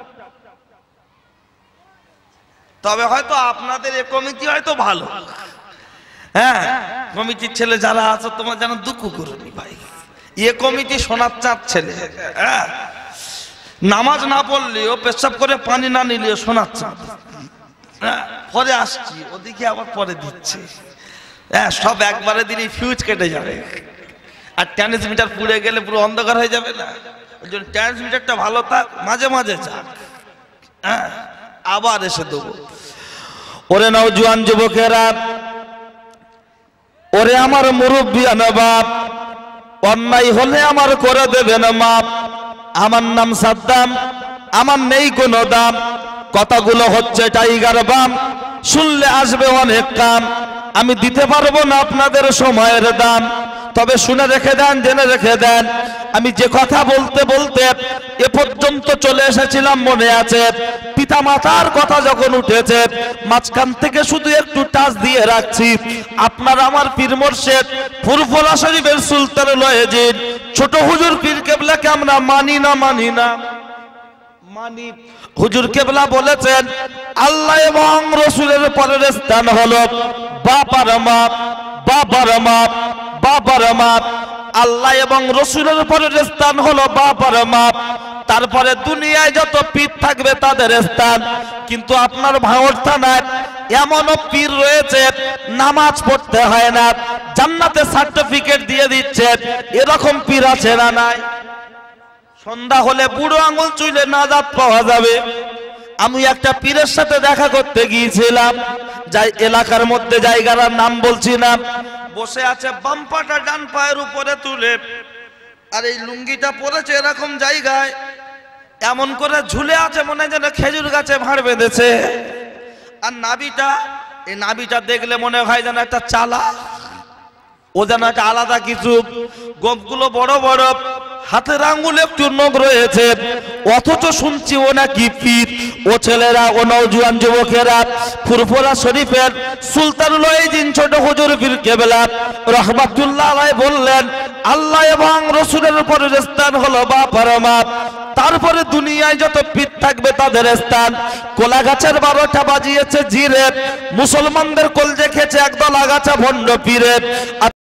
তবে হয়তো আপনাদের এ কমিটি হয়তো ভালো, হ্যাঁ কমিটির ছেলে যারা আছে তোমার যেন দুঃখ করনি ভাই, এ কমিটি সোনার চাঁদ ছেলে, হ্যাঁ নামাজ না পড়লেও পেশাব করে পানি না নিলেও সোনার চাঁদ, হ্যাঁ পরে আসছি ওদিকে আবার পরে দিচ্ছে, হ্যাঁ সব একবারে দিনই ফিউজ কেটে যাবে, আর ট্রান্সমিটার পুড়ে গেলে পুরো অন্ধকার হয়ে যাবে না, ওই জন্য ট্রান্সমিটারটা ভালো থাক, মাঝে মাঝে যাক, হ্যাঁ আবার এসে দেবো। ওরে নওজোয়ান যুবকেরা, ওরে আমার মুরব্বিয়ান বাপ, অন্যায় হলে আমার করে দেবেন মাপ। আমার নাম সাদ্দাম, আমার নেই কোনো দাম, কথাগুলো হচ্ছে টাইগার বাম, শুনলে আসবে অনেক কাম, আমি দিতে পারবো না আপনাদের সময়ের দাম। তবে শুনে রেখে দেন, জেনে রেখে দেন, আমি যে কথা বলতে বলতে এ পর্যন্ত চলে এসেছিলাম মনে আছে, পিতা মাতার কথা যখন উঠেছে মাঝখান থেকে শুধু একটু টাচ দিয়ে রাখছি। আপনার আমার পীর মুর্শিদ ফুরফুরা শরীফের সুলতান লয়েজিদ ছোট হুজুর পীর কেবলাকে আমরা মানি না মানি না মানি। হুজুর কেবলা বলেছেন আল্লাহ এবং রসুলের পরের স্থান হলো বাবার মাপ, বাবার মাপ, বাবার মাপ। আল্লাহ এবং রসুলের পরের স্থান হলো বাবার মাপ, তারপরে দুনিয়ায় যত পীর থাকবে তাদের স্থান। কিন্তু আপনার ভাঙড় থানায় এমনও পীর রয়েছে নামাজ পড়তে হয় না, জান্নাতে সার্টিফিকেট দিয়ে দিচ্ছে, এরকম পীর আছে না নাই? সন্ধ্যা হলে বুড়ো আঙুল চুইলে নাজাত পাওয়া যাবে। আমি একটা পীরের সাথে দেখা করতে গিয়েছিলাম, যাই এলাকার মধ্যে জায়গার নাম বলছি না, বসে আছে বাম পাটা ডান পায়ের উপরে তুলে, আর এই লুঙ্গিটা পরেছে এরকম জায়গায়, এমন করে ঝুলে আছে মনে হয় যেন খেজুর গাছে ভাঁড় বেঁধেছে। আর নাভিটা, এই নাভিটা দেখলে মনে হয় যেন একটা চালা, ও যেন একটা আলাদা কিছু, গোপগুলো বড় বড়, হাতের আঙ্গুল একটু নখ রয়েছে, অথচ শুনছি ও নাকি পীর। ও ছেলেরা, ও নওজোয়ান যুবকেরা, ফুরফুরা শরীফের সুলতানুল লয়েজিন ছোট হুজুর পীর কেবলা রাহমাতুল্লাহ আলাইহি বললেন আল্লাহ এবং রসুলের উপরের স্থান হলো বাবার মাপ, তারপরে দুনিয়ায় যত পীর থাকবে তাদের স্থান। কোলা গাছের বারোটা বাজিয়েছে জিরে, মুসলমানদের কলজে খেয়েছে একদল আগাছা ভণ্ড পীরে।